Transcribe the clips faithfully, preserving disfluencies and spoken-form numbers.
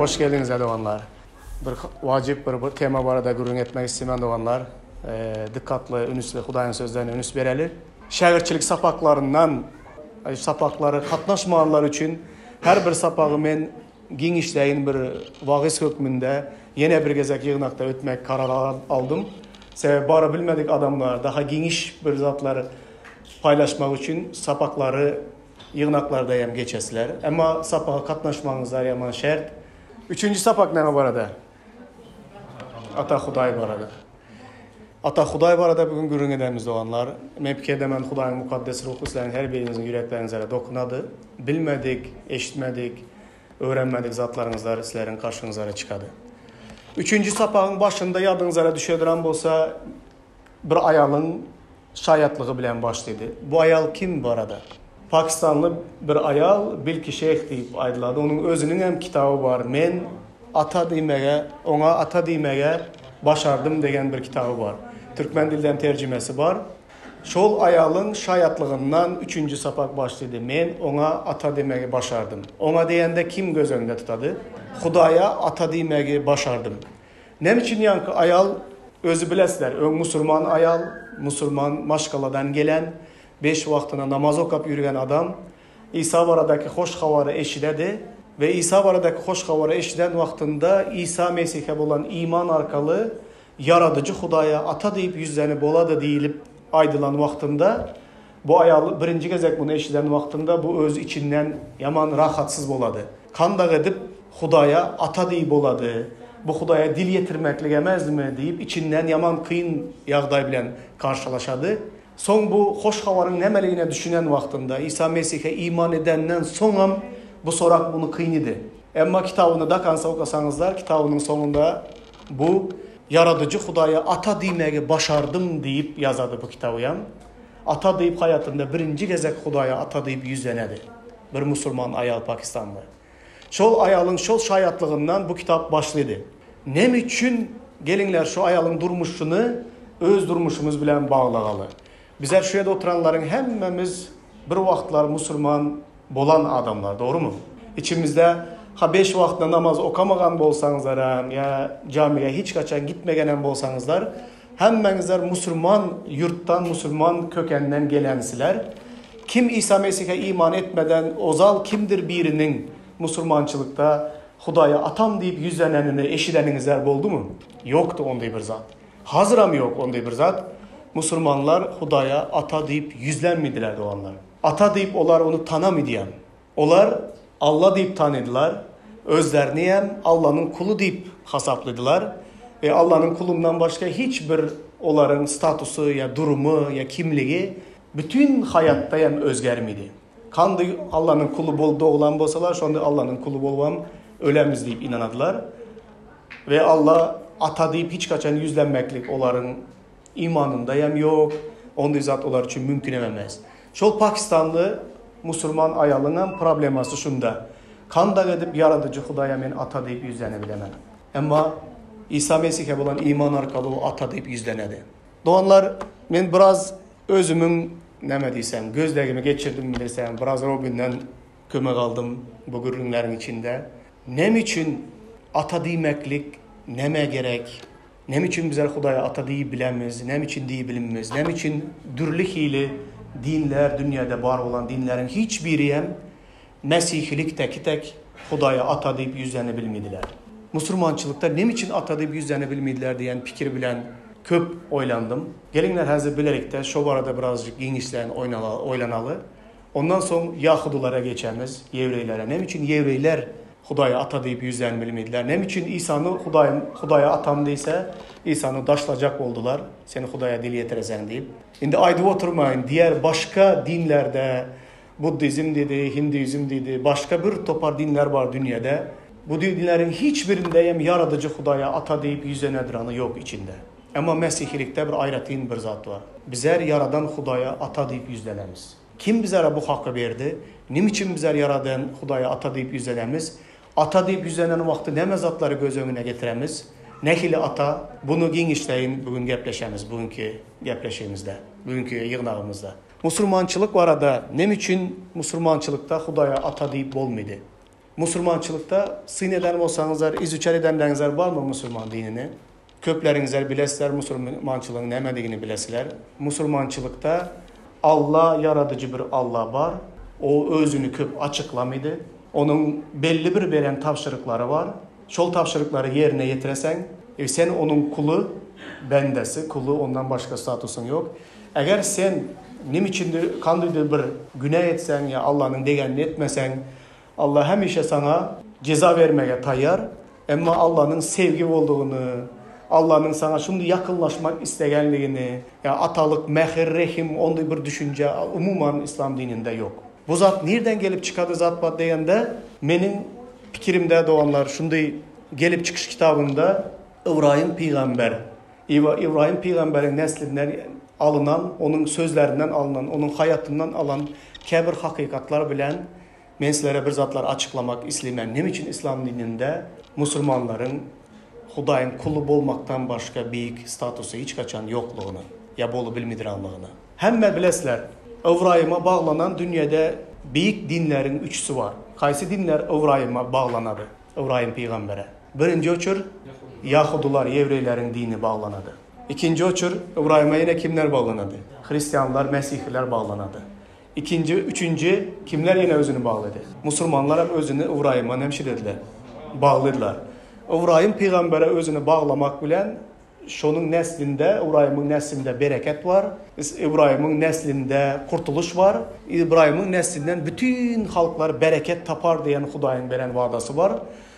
Hoş geldiniz doğanlar. Bir vacip bir, bir tema barada gurung etmek istemen doğanlar. E, dikkatli, ünüsle, Hudayın sözlerine ünüs bereli. Şagirçilik sapaklarından, sapakları katnaşmalar için her bir sapağı men genişleyin bir vagiz hükmünde yine bir gezek yığınakta ötmek kararı aldım. Sebebi bara bilmedik adamlar daha geniş bir zatları paylaşmak için sapakları yığınaklarda hem geçesler. Ama sapağa katnaşmanızlar yaman şart. Üçüncü sapak ne var arada? Ata Huday var arada. Ata Huday var arada bugün gurung edemiz doğanlar. Mepkede men Hudayın mukaddes ruhu sizlerin her birinizin yüreklerinize dokunadı. Bilmedik, eşitmedik, öğrenmedik zatlarınızlar sizlerin karşınıza çıkadı. Üçüncü sapağın başında yadınızlara düşediren bolsa bir ayalın şayatlığı bilen başladı. Bu ayal kim bu arada? Pakistanlı bir ayal Bilki Şeyh deyip aydıladı. Onun özünün hem kitabı var. Men ata demeye, ona ata demeye başardım degen bir kitabı var. Türkmen dilden tercümesi var. Şol ayalın şayatlığından üçüncü sapak başladı. Men ona ata demeye başardım. Ona diyende kim göz önünde tutadı? Hudaya ata demeye başardım. Ne için yankı ayal özü bilesler. Ön Müslüman ayal, Müslüman Maşkaladan gelen, beş vaktına namaz okap yürüyen adam İsa varadaki hoş havarı eşidedi ve İsa varadaki hoş havarı eşiden vaktinde İsa Mesih'e olan iman arkalı yaradıcı Hudaya ata deyip yüzlerini boladı deyilip aydılan vaktinde bu ayal birinci gezek bunu eşiden vaktinde bu öz içinden yaman rahatsız boladı. Kanda edip Hudaya ata deyip boladı. Bu Hudaya dil yetirmekle emezdi mi deyip içinden yaman kıyın yağday bilen karşılaşadı. Son bu hoş havarın nemeliğine düşünen vaktinde İsa Mesih'e iman edenden sonra bu sorak bunu kıynidı. Ama kitabını da kansa okasanızlar kitabının sonunda bu yaradıcı Hudaya ata demeye başardım deyip yazadı bu kitabı yan. Ata deyip hayatında birinci gezek Hudaya ata deyip yüzlenedi. Bir Müslüman ayal Pakistanlı. Şol ayalın şol şayatlığından bu kitap başladı. Nem için gelinler şu ayalın durmuşunu öz durmuşumuz bilen bağlagalı. Bizler şu yerde oturanların hemmemiz bir vaktlar Müslüman bolan adamlar, doğru mu? İçimizde ha beş vakti namaz okamagan bolsanızlar ya camiye hiç kaçan gitmegenen bolsanızlar hemmenizler Müslüman yurttan, Müslüman kökenden gelensiler. Kim İsa Mesih'e iman etmeden ozal kimdir birinin Müslümançılıkta Hudaya atam deyip yüzlenenini eşideninizler oldu mu? Yoktu onda bir zat. Hazıram yok onda bir zat. Müslümanlar Hudaya ata deyip yüzlenmediler doğanlar. Ata deyip olar onu tanımayan. Olar Allah deyip tanıdılar. Özlerini hem Allah'ın kulu deyip hasapladılar. Ve Allah'ın kulundan başka hiçbir onların statusu ya durumu ya kimliği bütün hayatta hem özgermedi. Kandı Allah'ın kulu boldu olan bolsalar şu anda Allah'ın kulu bolvam ölemiz deyip inanadılar. Ve Allah ata deyip hiç kaçan yüzlenmeklik onların imanında hem yok. Onda zat onlar için mümkün ememez. Şol Pakistanlı Müslüman ayalının probleması şunda. Kanda edip yaradıcı Hudaya men ata deyip yüzlenebilemem. Ama İsa Mesih'e olan iman arkalı o ata deyip yüzlenedi. Doğanlar ben biraz özümün ne diysem gözlerimi geçirdim mi desem biraz Robin'den kömek aldım bu ürünlerin içinde. Nem için ata deymeklik neme gerek? Nem için bizler Hudaya ata deyip bilemiz, nem için deyip bilinmez, nem için dürlü hili dinler, dünyada var olan dinlerin hiçbiri hem Mesihlikteki tek Hudaya ata deyip yüzlerini bilmediler. Müslümançılıkta nem için ata deyip yüzlerini bilmediler diyen fikir bilen köp oylandım. Gelinler hazır bilerek de şu arada birazcık genişleyen oylanalı. Ondan sonra Yahudulara geçemiz, Yevreylere. Nem için Yevreyler Hudaya ata deyip yüzlerini bilmediler. Nem için İsa'nı Hudaya, Hudaya atam deyse İsa'nı daşlayacak oldular. Seni Hudaya dil yetiresen deyip. Şimdi ayda oturmayın. Diğer başka dinlerde Buddizm dedi, Hinduizm dedi, başka bir topar dinler var dünyada. Bu dinlerin hiçbirinde hem yaradıcı Hudaya ata deyip yüzlenedir anı yok içinde. Ama Mesihlilikte bir ayratin bir zat var. Bizler yaradan Hudaya ata deyip yüzlenemiz. Kim bizlere bu hakkı verdi? Nim için bizler yaradan Hudaya ata deyip yüzlenemiz? Ata deyip yüzlenen vakti ne mezatları göz önüne getiremiz? Nehili ata bunu genişleyin bugün gepleşemiz, bugünkü gepleşimizde, bugünkü yığınağımızda. Müslümançılık var da nem için Müslümançılıkta Hudaya ata deyip olmadı. Musulmançılıkta syn eden bolsaňyzlar, izüçer edenleňizler barmy musulman dinini? Köpleriňizler bilesler musulmançylygyň nämedigini bilesler. Musulmançylykta Allah yaradıcı bir Allah var. O özünü köp açıklamaydı. Onun belli bir beren tapşırıkları var. Şol tapşırıkları yerine yetiresen, e, sen onun kulu, bendesi, kulu, ondan başka statusun yok. Eğer sen nim içinde kandıйdy bir günah etsen ya Allah'ın degenini etmesen, Allah hemişe sana ceza vermeye tayyar. Ama Allah'ın sevgi olduğunu, Allah'ın sana şimdi yakınlaşmak istegenliğini, ya atalık, mehir, rehim, onday bir düşünce umuman İslam dininde yok. Bu zat nereden gelip çıkadı zat var degende, menin fikirimde doğanlar şunday gelip çıkış kitabında İbrahim Peygamber, İbrahim Peygamber'in neslinden alınan, onun sözlerinden alınan, onun hayatından alan kebir hakikatlar bilen men sizlere bir zatlar açıklamak isteymem. Nem için İslam dininde Müslümanların Hudaýyň kulu bolmaktan başka büyük statusu hiç kaçan yokluğunu, ya bolu bilmidiranlığını. Hemme bilesler, İbrahim'e bağlanan dünyada büyük dinlerin üçsü var. Kaysi dinler İbrahim'e bağlanadı, İbrahim Peygamber'e. Birinci öçür, Yahudular, Yevreylerin dini bağlanadı. İkinci öçür, İbrahim'e yine kimler bağlanadı? Hristiyanlar, Mesihliler bağlanadı. İkinci, üçüncü, kimler yine özünü bağladı? Müslümanlar hem özünü İbrahim'e nemşi dediler, bağladılar. İbrahim Peygamber'e özünü bağlamak bilen, şonun neslinde, İbrahim'in neslinde bereket var. İbrahim'in neslinde kurtuluş var. İbrahim'in neslinden bütün halklar bereket tapar diyen Hudaýyň beren vadası var.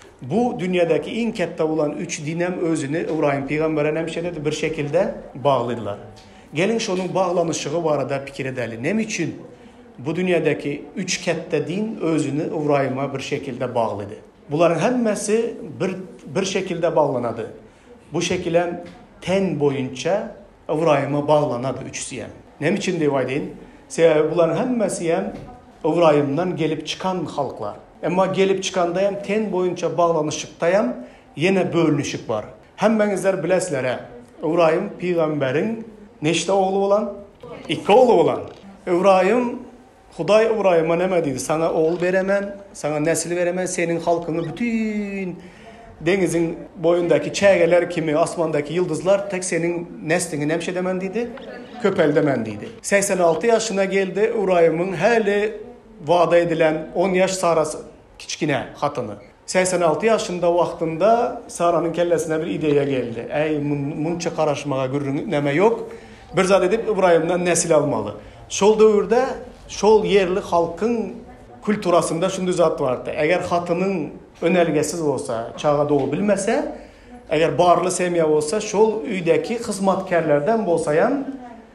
Bu dünyadaki en katta olan üç dinem özünü İbrahim Peygamber'e nemşededi bir şekilde bağladılar. Gelin şonun bağlanışığı var da fikir edelim. Nem için bu dünyadaki üç katta din özünü İbrahim'e bir şekilde bağladı. Bunların hemmesi bir, bir şekilde bağlanadı. Bu şekilde ten boyunca İbrahim'e bağlanadı üçüsü hem. Nem için devaydın? Sebebi bunların hemmesi hem İbrahim'den gelip çıkan halklar. Ama gelip çıkanda hem ten boyunca bağlanışıkta hem yine bölünüşük var. Hemmenizler bilesler İbrahim Peygamber'in neçte oğlu olan? İki oğlu olan. İbrahim Hudaý İbrahim'e neme dedi? Sana oğul veremem, sana nesil veremem, senin halkını bütün denizin boyundaki çeğeler kimi, asmandaki yıldızlar tek senin neslini nemşe demen dedi, köpel demen dedi. seksen altı yaşına geldi İbrahim'in hele vaada edilen on yaş Sarası, kiçkine hatını. seksen altı yaşında vaktinde Sara'nın kellesine bir ideya geldi. Ey munça karışmağa gürrün neme yok, bir zat edip İbrahim'den nesil almalı. Şol dövrde şol yerli halkın külturasında şunday zat vardı. Eğer hatının önelgesiz olsa, çağa doğu bilmese, eğer barlı semya olsa, şol üydeki hizmetkarlardan bolsayan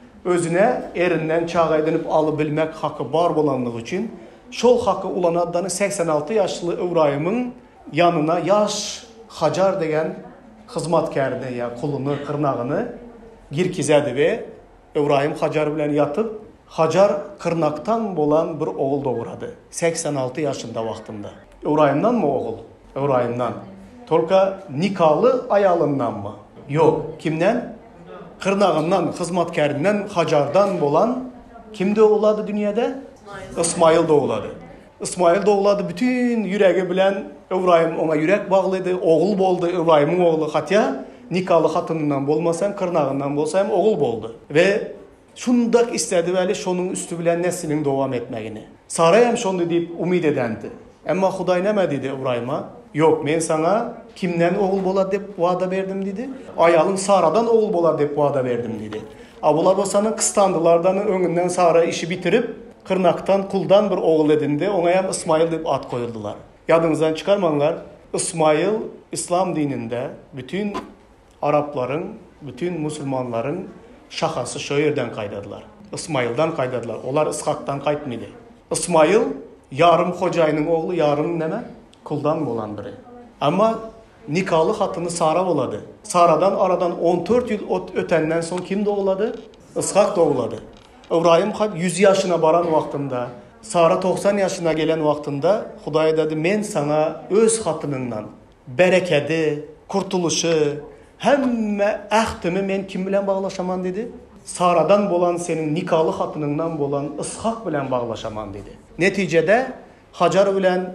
özüne erinden çağa edinip alıbilmek hakkı bar bolanlığı için şol hakkı olan adını seksen altı yaşlı İbrahim'in yanına yaş Hacar degen hizmetkarını ya kulunu, kırnağını girkizedi ve İbrahim Hacar bilen yatıp Hacar kırnaktan bolan bir oğul doğuradı. seksen altı yaşında vaktinde. İbrahim'den mı oğul? İbrahim'den. Tolka nikahlı ayalından mı? Yok. Kimden? Kırnağından, hizmetkarından, Hacar'dan bolan kimde oğuladı dünyada? İsmail doğuladı. İsmail doğuladı. Bütün yüreği bilen İbrahim ona yürek bağlıydı. Oğul boldu İbrahim'in oğlu. Hatta nikahlı hatınından bolmasan, kırnağından bolsayım oğul boldu. Ve şundak istedi böyle şonun üstü bilen neslinin devam etmegini. Sarayam şonu deyip umid edendi. Ama Hudaý neme dedi İbrahim'e? Yok, men sana kimden oğul bolar dep vaada verdim dedi. Ayalın Sara'dan oğul bolar dep vaada verdim dedi. Abular bolsanın kıstandılardan önünden Sara işi bitirip kırnaktan kuldan bir oğul edindi. Ona hem İsmail dep ad koyuldular. Yadınızdan çıkarmanlar. İsmail İslam dininde bütün Arapların, bütün Müslümanların şahası şu yerden kaydadılar. İsmail'dan kaydadılar. Onlar İshak'tan kaytmıydı. İsmail yarım Hocay'nın oğlu, yarım neme? Kuldan olan biri. Ama nikahlı hatını Sara oladı. Sara'dan aradan on dört yıl ötenden son kim doğuladı? İshak doğuladı. İbrahim yüz yaşına baran vaktinde, Sara doksan yaşına gelen vaktinde Hudaý dedi, men sana öz hatınından bereketi, kurtuluşu, hemme ahdimi men kim bilen bağlaşaman dedi. Sara'dan bolan senin nikahlı hatınından bolan İshak bilen bağlaşaman dedi. Neticede Hacar bilen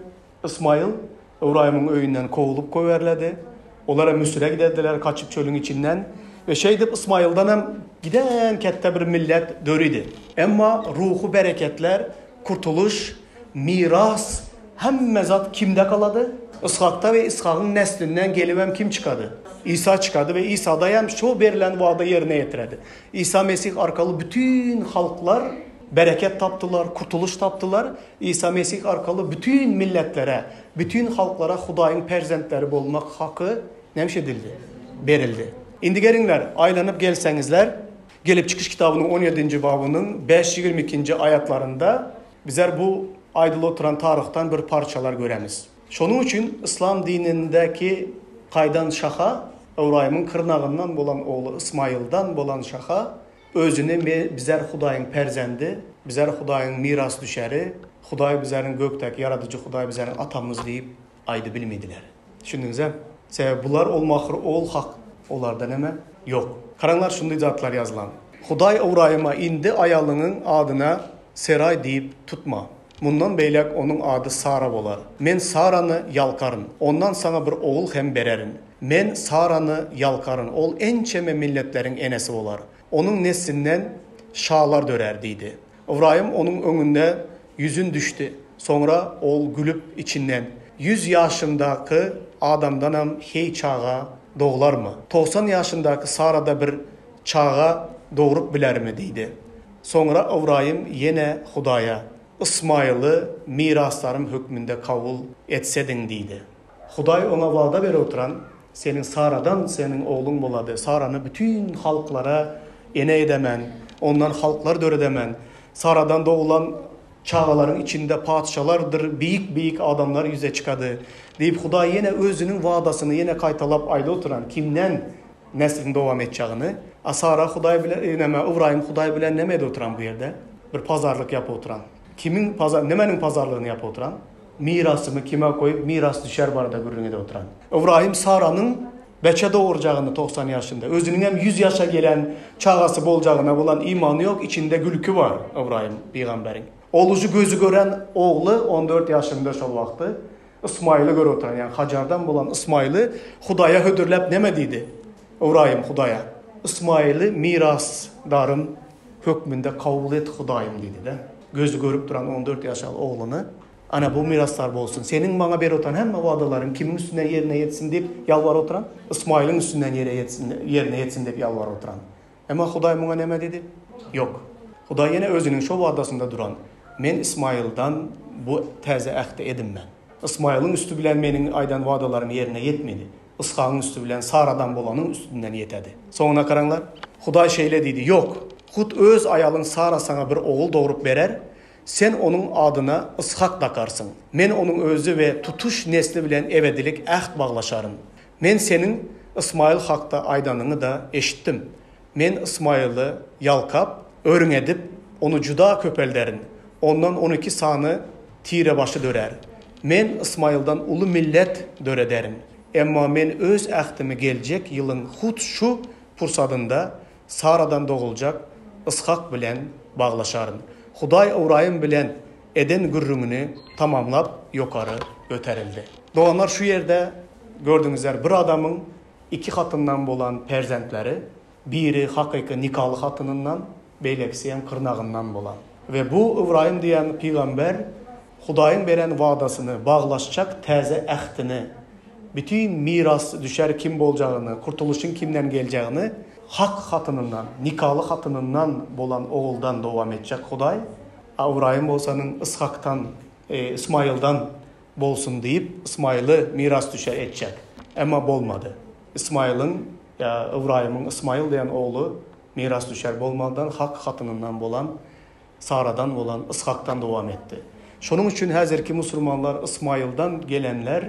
İsmail İbrahim'in öyünden kovulup koyverledi. Onlara Mısır'a gidediler kaçıp çölün içinden. Ve şeydip İsmail'dan hem giden kette bir millet dörüydü. Ama ruhu bereketler, kurtuluş, miras, hem mezat kimde kaladı? İshak'ta ve İshak'ın neslinden gelivem kim çıkadı? İsa çıkadı ve İsa'da hem şu verilen vaada yerine getirdi. İsa Mesih arkalı bütün halklar bereket taptılar, kurtuluş taptılar. İsa Mesih arkalı bütün milletlere, bütün halklara Hudayın perzentleri olmak hakkı nemiş edildi? Verildi. İndi gelinler, aylanıp gelsenizler, gelip çıkış kitabının on yedinci babının beş yirmi ikinci ayetlarında bizler bu aydılı oturan tarihten bir parçalar göremiz. Şunun için İslam dinindeki qaydan şaha, İbrahim'in kırnağından bolan oğlu İsmail'dan bolan şaha, özünü bizler Hudayın perzendi, bizler Hudayın miras düşeri, Huday bizlerin gökteki yaratıcı Huday bizlerin atamız deyip aydı bilmediler. Düşündünüz he? Sebep bunlar olmakır ol hak. Onlardan hemen yok. Karanlar şunda izatlar yazılan. Huday İbrahim'a indi ayalının adına Seray deyip tutma. Bundan beylek onun adı Sara olar. Men Sara'nı yalkarın. Ondan sana bir oğul hem bererin. Men Sara'nı yalkarın. Ol en çeme milletlerin enesi olar. Onun neslinden şağlar dörerdiydi. İbrahim onun önünde yüzün düştü. Sonra ol gülüp içinden. Yüz yaşındaki adamdan hem hey çağa doğular mı? doksan yaşındaki Sara'da bir çağa doğurup biler mi deydi. Sonra İbrahim yine Hudaya İsmail'i miraslarım hükmünde kabul etsedin deydi. Huday ona vaada ver oturan senin Sara'dan senin oğlun boladı. Sara'nı bütün halklara ene edemen, ondan halklar dör edemen. Sara'dan doğulan çağaların içinde padişalardır, büyük büyük adamlar yüze çıkadı. Deyip Huday yine özünün vaadasını yine kaytalap ayda oturan kimden neslin devam edeceğini. Sara Huday bile neme İbrahim Huday bile nemede oturan bu yerde. Bir pazarlık yapı oturan. Kimin pazar nemenin pazarlığını yapı oturan? Mirasımı kime koyup miras düşer barada görünede oturan. İbrahim Sara'nın beçe doğuracağını doksan yaşında. Özünün hem yüz yaşa gelen çağası bolacağına bulan imanı yok. İçinde gülkü var İbrahim peygamberin. Olucu gözü gören oğlu on dört yaşında şol vakti İsmail'i göre oturan. Yani Hacar'dan bulan İsmail'i Hudaya hödürlep nemediydi. İbrahim Hudaya. İsmail'i mirasdarım hükmünde kabul et Hudayım dedi de. Gözü görüp duran on dört yaşalı oğlunu ana bu miraslar olsun. Senin bana bir oturan hem vaadaların kimin üstüne yerine yetsin deyip yalvar oturan. İsmail'in üstünden yere yetsin, yerine yetsin deyip yalvar oturan. Ama Huday buna neme dedi? Yok. Huday yine özünün şu vaadasında duran. Men İsmail'dan bu teze ehde edim ben. İsmail'in üstü bilen menin aydan vaadalarım yerine yetmedi. İshak'ın üstü bilen Sara'dan bolanın üstünden yetedi. Sonra karanlar Huday şeyle dedi. Yok. Hud öz ayalın Sara sana bir oğul doğurup verer. Sen onun adına İshak takarsın. Men onun özü ve tutuş nesli bilen evedilik ehd bağlaşarım. Men senin İsmail hakta aydanını da eşittim. Men İsmail'i yalkap, örün edip onu cuda köpelderin. Ondan on iki sanı tire başı dörer. Men İsmail'dan ulu millet dörederim. Emma men öz ehdimi gelecek yılın Hud şu fırsadında Sara'dan doğulacak İshak bilen bağlaşarım. Huday İbrahim bilen eden gürrümünü tamamlap yukarı göterildi. Doğanlar şu yerde gördüğünüzler bir adamın iki katından bolan perzentleri, biri hakiki nikahlı hatınından, beyleksiyen kırnağından bolan. Ve bu İbrahim diyen peygamber Hudayın veren vaadasını bağlaşacak teze ehdini, bütün miras düşer kim olacağını, kurtuluşun kimden geleceğini hak hatınından, nikahlı hatınından bolan oğuldan devam edecek Huday. İbrahim bolsanın İshak'tan, e, İsmail'dan bolsun deyip İsmail'i miras düşer edecek. Ama bolmadı. İsmail'in, ya İbrahim'in İsmail diyen oğlu miras düşer bolmadan hak hatınından bolan, Sara'dan bolan İshak'tan devam etti. Şunun için hazırki Müslümanlar İsmail'dan gelenler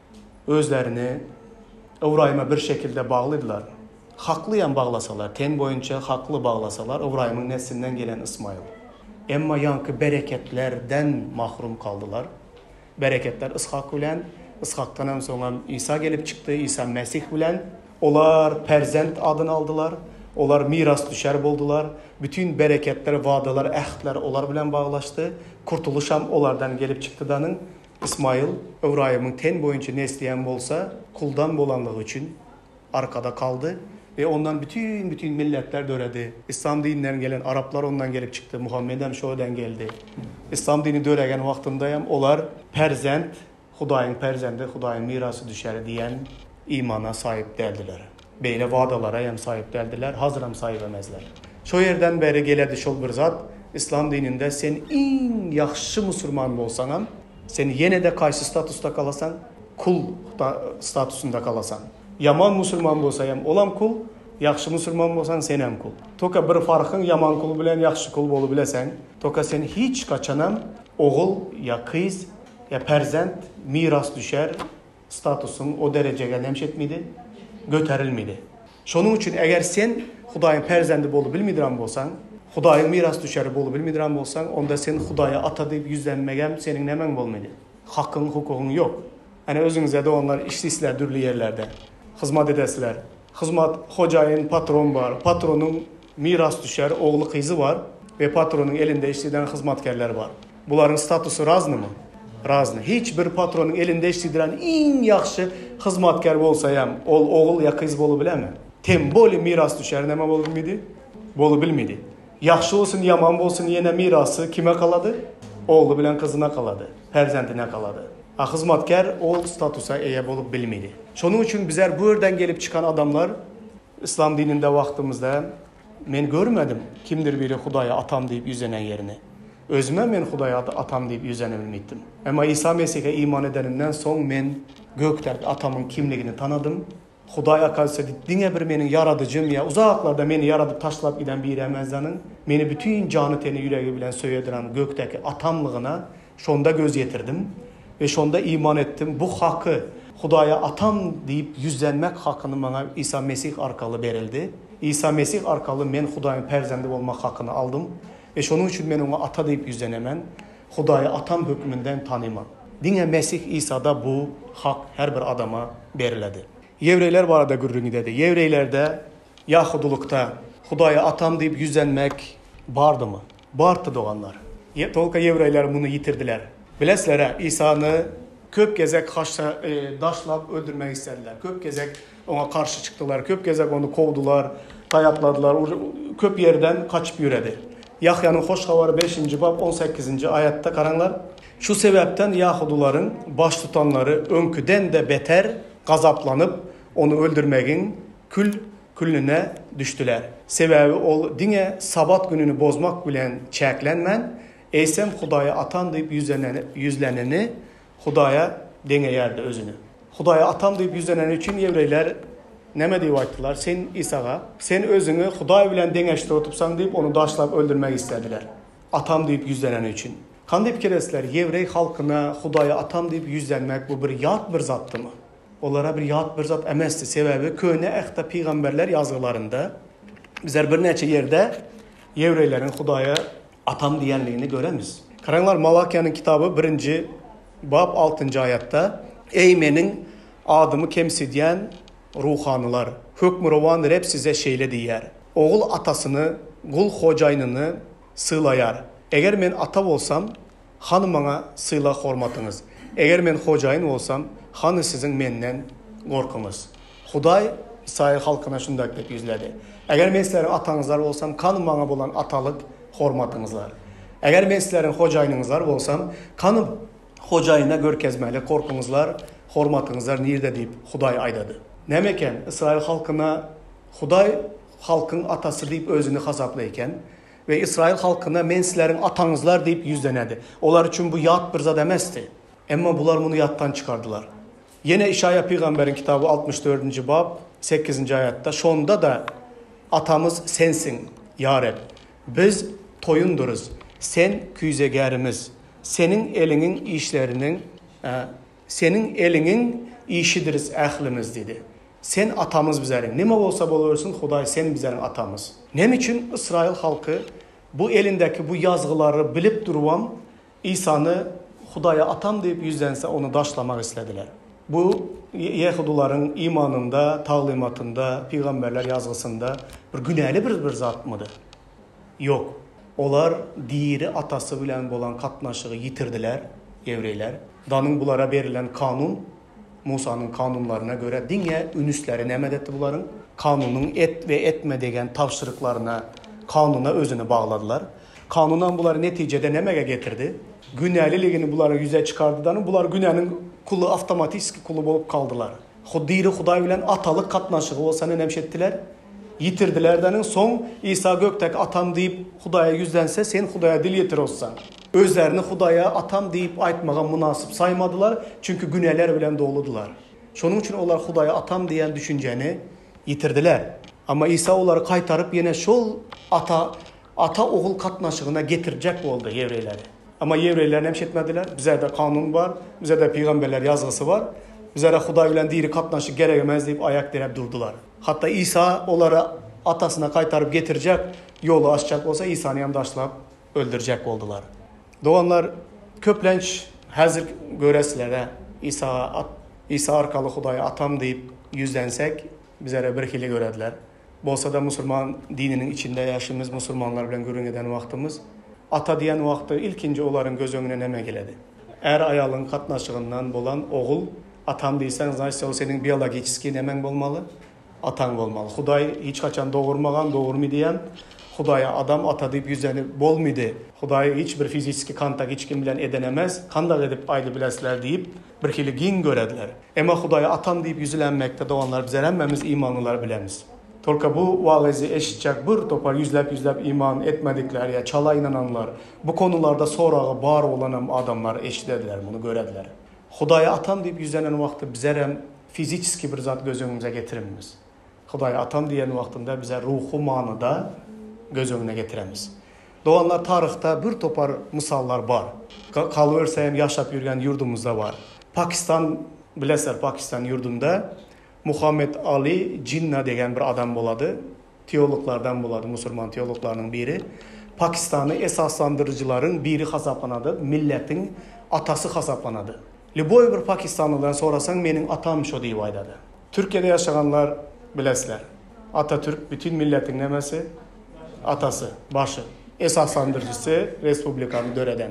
özlerini İbrahim'e bir şekilde bağlıdılar. Haklıyan bağlasalar, ten boyunca haklı bağlasalar İbrahim'in neslinden gelen İsmail. Emma yankı bereketlerden mahrum kaldılar. Bereketler İshak bilen, İshak'tan sonra İsa gelip çıktı, İsa Mesih bilen. Onlar perzent adını aldılar. Onlar miras düşer boldular. Bütün bereketler, vaadalar, ehdler onlar bilen bağlaştı. Kurtuluşam onlardan gelip çıktıdanın İsmail Ibrahim'in ten boyunca ne isteyen bolsa kuldan bolanlığı için arkada kaldı ve ondan bütün bütün milletler döredi. İslam dininden gelen Araplar ondan gelip çıktı. Muhammed hem şo'dan geldi. İslam dini döregen vaktindayım onlar perzent, Hudayın perzendi, Hudayın mirası düşer diyen imana sahip değildiler. Böyle vaadalara hem sahip değildiler, hazıram sahip emezler. Şo yerden beri geledi şol bir zat, İslam dininde sen en yaxşı Müslüman bolsan ham, sen yine de kaysı statusta kalasan, kul statusunda kalasan. Yaman Müslüman bolsa ham olam kul, yaxşı Müslüman bolsan sen hem kul. Toka bir farkın yaman kul bilen yaxşı kul bolu bilesen, toka sen hiç kaçanam oğul ya kız ya perzent miras düşer, statusun o dereceye nemşetmiydi, göterilmiydi. Şonun için eğer sen Hudayın perzendi bolu bilmidiran bolsan, Hudayın miras düşeri bolu bilmidiran bolsan, onda sen Hudaya ata deyip yüzlenmegem senin nemen bolmaydı. Hakkın, hukukun yok. Yani özünüze de onlar işsizler dürlü yerlerde. Hizmet edesiler. Hizmet hocayın patron var. Patronun miras düşer, oğlu kızı var. Ve patronun elinde işleden hizmetkarlar var. Bunların statusu razını mı? Razını. Hiçbir patronun elinde işlediren en yaxşı hizmetkar bolsa ham, ol oğul ya kız bolu bile mi? Tem boli miras düşer neme bolu bilmiydi? Bolu bilmiydi. Yaxşı olsun, yaman olsun yine mirası kime kaladı? Oğlu bilen kızına kaladı. Perzentine kaladı. A hizmetkar o statusa eye bolup bilmiydi. Şonun için bizler bu yerden gelip çıkan adamlar İslam dininde vaktimizde men görmedim kimdir biri Hudaya atam deyip yüzenen yerini. Özüme men Hudaya atam deyip yüzene bilmiydim. Ama İsa Mesih'e iman edenimden son men gökteki atamın kimliğini tanıdım. Hudaya kalsa dine bir menin yaradıcım ya uzaklarda beni yaradıp taşlap giden bir emezdanın beni bütün canı teni yüreği bilen söylediren gökteki atamlığına şonda göz yetirdim ve şonda iman ettim. Bu hakkı Hudaya atam deyip yüzlenmek hakkını bana İsa Mesih arkalı verildi. İsa Mesih arkalı ben Hudayın perzendi olmak hakkını aldım ve şunun için ben ona ata deyip yüzlenemem. Hudaya atam hükmünden tanımam. Dine Mesih İsa'da bu hak her bir adama verildi. Yevreyler var da gürrünü dedi. Yevreylerde Yahudulukta Hudaya atam deyip yüzlenmek bardı mı? Bardı doğanlar. Tolka Yevreyler bunu yitirdiler. Bilesler İsa'nı köp gezek haşla, e, daşlap öldürmek istediler. Köp gezek ona karşı çıktılar. Köp gezek onu kovdular, dayakladılar. Köp yerden kaçıp yüredi. Yahya'nın hoş havarı beşinci bab on sekizinci ayette karanlar. Şu sebepten Yahuduların baş tutanları önküden de beter gazaplanıp onu öldürmekin kül külüne düştüler. Sebebi ol dine sabat gününü bozmak bilen çeklenmen eysem Hudaya atan deyip yüzleneni, yüzleneni Hudaya denge yerde özünü. Hudaya atam deyip yüzlenen için Yevreyler neme deyip ayttılar? Sen İsa'ga, sen özünü Huday bilen dengeçte otupsan deyip onu daşlap öldürmek istediler. Atam deyip yüzlenen için. Kandip keresler Yevrey halkına Hudaya atam deyip yüzlenmek bu bir yat bir zattı mı? Onlara bir yat bir zat emesti. Sebebi köyne ehta peygamberler yazılarında bizler bir neçe yerde Yevreylerin Hudaya atam diyenliğini göremiz. Karanlar Malakya'nın kitabı birinci bab altıncı ayette ey menin adımı kemsidiyen ruhanılar hükmü rovan rep size şeyle diyer. Oğul atasını kul hocaynını sığlayar. Eğer men ata olsam hanımana sığla hormatınız. Eğer men hocayın olsam hanı sizin menden korkunuz. Huday İsrail halkına şundak deyip yüzledi. Eğer men sizlerin atanızlar olsam kanım bana bulan atalık hormatınızlar. Eğer men sizlerin hocayınızlar olsam kanım hocayına görkezmeli korkunuzlar, hormatınızlar nirde deyip Huday aydadı. Nemeken İsrail halkına Huday halkın atası deyip özünü hasaplayken ve İsrail halkına men sizlerin atanızlar deyip yüzlenedi. Onlar için bu yat bir zat emesti. Ama bunlar bunu yattan çıkardılar. Yine İşaya Peygamber'in kitabı altmış dördüncü bab sekizinci ayette şonda da atamız sensin ya Rab. Biz toyunduruz. Sen küyzegerimiz. Senin elinin işlerinin e, senin elinin işidiriz əhlimiz dedi. Sen atamız bizlerin. Neme olsa bolursun Huday sen bizlerin atamız. Nem için İsrail halkı bu elindeki bu yazgıları bilip duruvam İsa'nı Hudaya atam deyip yüzlense onu daşlamak istediler. Bu Yahuduların imanında, talimatında, peygamberler yazgısında bir günahlı bir, bir zat mıdır? Yok. Onlar diri atası bilen olan katnaşığı yitirdiler Yevreyler. Danın bulara verilen kanun, Musa'nın kanunlarına göre dinye ünüsleri nemet etti buların. Kanunun et ve etme degen tavşırıklarına, kanuna özünü bağladılar. Kanunan bunları neticede nemege getirdi. Günahliligini bunları yüze çıkardıdan bunlar günahın kulu avtomatik kulu bolup kaldılar. Hudiri Huday bilen atalık katnaşığı olsa ne nemşettiler? Yitirdilerden son İsa göktek atam deyip Hudaya yüzlense sen Hudaya dil yetir olsan. Özlerini Hudaya atam deyip aytmağa münasip saymadılar. Çünkü günahlar bilen doludular. Şunun için onlar Hudaya atam diyen düşünceni yitirdiler. Ama İsa onları kaytarıp yine şol ata ata oğul katnaşığına getirecek oldu Yevreyleri. Ama Yevreyler nemşetmediler. Bize de kanun var, bize de peygamberler yazgısı var. Bize de Huday bilen diri katnaşık gerekmez deyip ayak direp durdular. Hatta İsa onları atasına kaytarıp getirecek, yolu açacak olsa İsa'nı yandaşlayıp öldürecek oldular. Doğanlar köplenç hazır göresler İsa İsa arkalı Hudaya atam deyip yüzlensek bize bir hile görediler. Bolsa da Müslüman dininin içinde yaşımız Müslümanlar bilen görün eden vaktimiz ata diyen vakti ilkinci onların göz önüne neme geledi. Er ayalın katnaşığından bolan oğul atam deysen zaten o senin biyolojik nemen olmalı. Atan olmalı. Huday hiç kaçan doğurmagan, doğurmu diyen Hudaya adam ata deyip yüzeni bolmuydu. Huday hiçbir fiziki kantak hiç kim bilen edenemez. Kandak edip aylı bilesler deyip bir hili gin görediler. Ama Hudaya atam deyip yüzülenmekte doğanlar bize emmemiz imanlılar bilemiz. Tolka bu vaazı eşitecek bir topar yüzlep yüzlep iman etmedikler ya çala inananlar. Bu konularda sonra var olan adamlar eşitlediler bunu görediler. Hudaya atam deyip yüzlenen vakti bize hem fiziki bir zat göz önümüze getiremiz. Hudaya atam diyen vaktinde bize ruhu manada göz önüne getiremiz. Doğanlar tarihte bir topar misallar var. Kalıversem yaşap yürüyen yurdumuzda var. Pakistan, bileser Pakistan yurdunda Muhammed Ali Jinnah degen bir adam boladı. Teologlardan boladı, Müslüman teologlarının biri. Pakistan'ı esaslandırıcıların biri hasaplanadı. Milletin atası hasaplanadı. Liboy bir Pakistanlıdan sorasan benim atam şu deyip aydadı. Türkiye'de yaşayanlar bilesler. Atatürk bütün milletin nemesi? Atası, başı. Esaslandırıcısı Respublikanı döreden.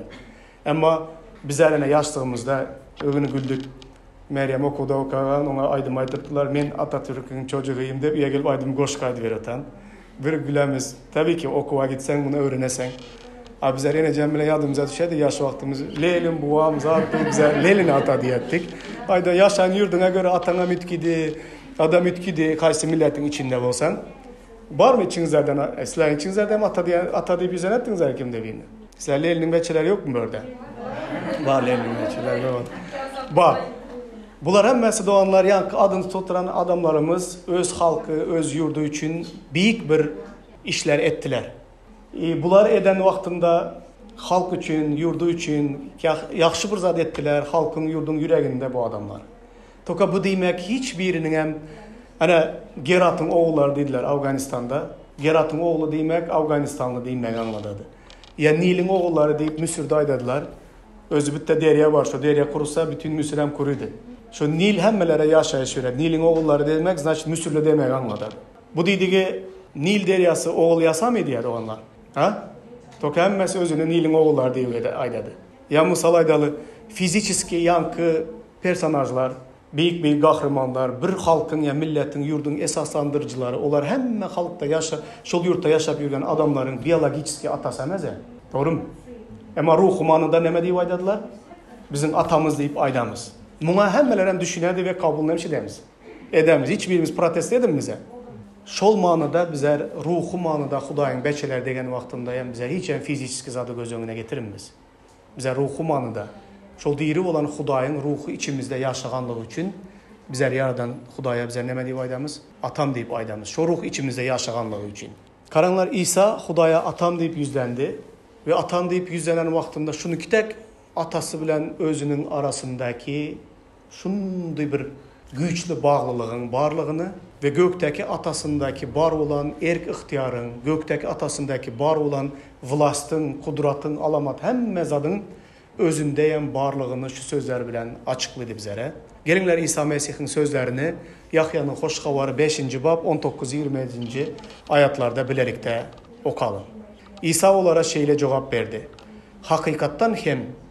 Ama bizlerine yaştığımızda övünü güldük. Meryem okuda okagan, ona aydım aytırdılar. Men Atatürk'ün çocuğuyum deyip, gelip aydım goş kaydı veratan. Bir gülemiz. Tabii ki okuva gitsen, bunu öğrenesen. Abi bizler yine cemile yadımıza düşerdi yaş vaktimiz. Leylin buvam zaten bize Leylin ata diyettik. Ayda yaşan yurduna göre atana mütkidi, adam mütkidi, kaysı milletin içinde olsan. Var mı içinizlerden? Esler içinizlerden mi ata diye ata diye bize nettiniz erkim dediğini? Sizler Leylin'in beçeleri yok mu böyle? Var Leylin'in beçeleri var. Var. Bunlar hemmesi doğanlar yankı adını tuturan adamlarımız öz halkı, öz yurdu için büyük bir işler ettiler. E, bunlar eden vaktinde halk için, yurdu için yaxşı bir zat ettiler. Halkın, yurdun yüreğinde bu adamlar. Toka bu demek hiçbirinin hem hani Gerat'ın oğulları dediler Afganistan'da. Gerat'ın oğlu demek Afganistanlı demek anladı. Yani Nil'in oğulları deyip Mısır'da aydadılar. Özü bitte derya var. Şu derya kurusa bütün Mısır hem kuruydu. Şu Nil hemmelere yaşayış verir. Nil'in oğulları demek значит Mısırlı demek anladı. Bu dediği Nil deryası oğul yasa mıydı ya onlar? Ha? Toka hemmesi özünü Nil'in oğulları diye aydadı. Ya misal aydalı fiziki yankı personajlar, büyük büyük kahramanlar, bir halkın ya milletin, yurdun esaslandırıcıları, onlar hemme halkta yaşa, şol yurtta yaşap yürüyen adamların biyolojik atası emez ya. Doğru mu? Ama ruhu manında ne deyip aydadılar? Bizim atamız deyip aydamız. Buna hemmelerden düşünerdi ve kabullemiş edemiz. Edemiz. Hiçbirimiz protest edemiz. Şol manada bize ruhu manada Hudayın beçeler degen vaktinde yani bize hiç yani fiziki zatı göz önüne getirinmiz. Bize ruhu manada şol diri olan Hudayın ruhu içimizde yaşaganlığı için bizler yaradan Hudaya bize ne deyip aydamız? Atam deyip aydamız. Şu ruh içimizde yaşaganlığı için. Karanlar İsa Hudaya atam deyip yüzlendi ve atam deyip yüzlenen vaktinde şunu kitek atası bilen özünün arasındaki şunday bir güçlü bağlılığın varlığını ve gökteki atasındaki var olan erk ihtiyarın, gökteki atasındaki var olan vlastın, kudratın, alamat hem mezadın özündeyen varlığını şu sözler bilen açıkladı bizlere. Gelinler İsa Mesih'in sözlerini Yahya'nın hoş havarı beşinci bab on dokuz yirmi ayatlarda bilerikte okalım. İsa onlara şeyle cevap verdi. Hakikattan hem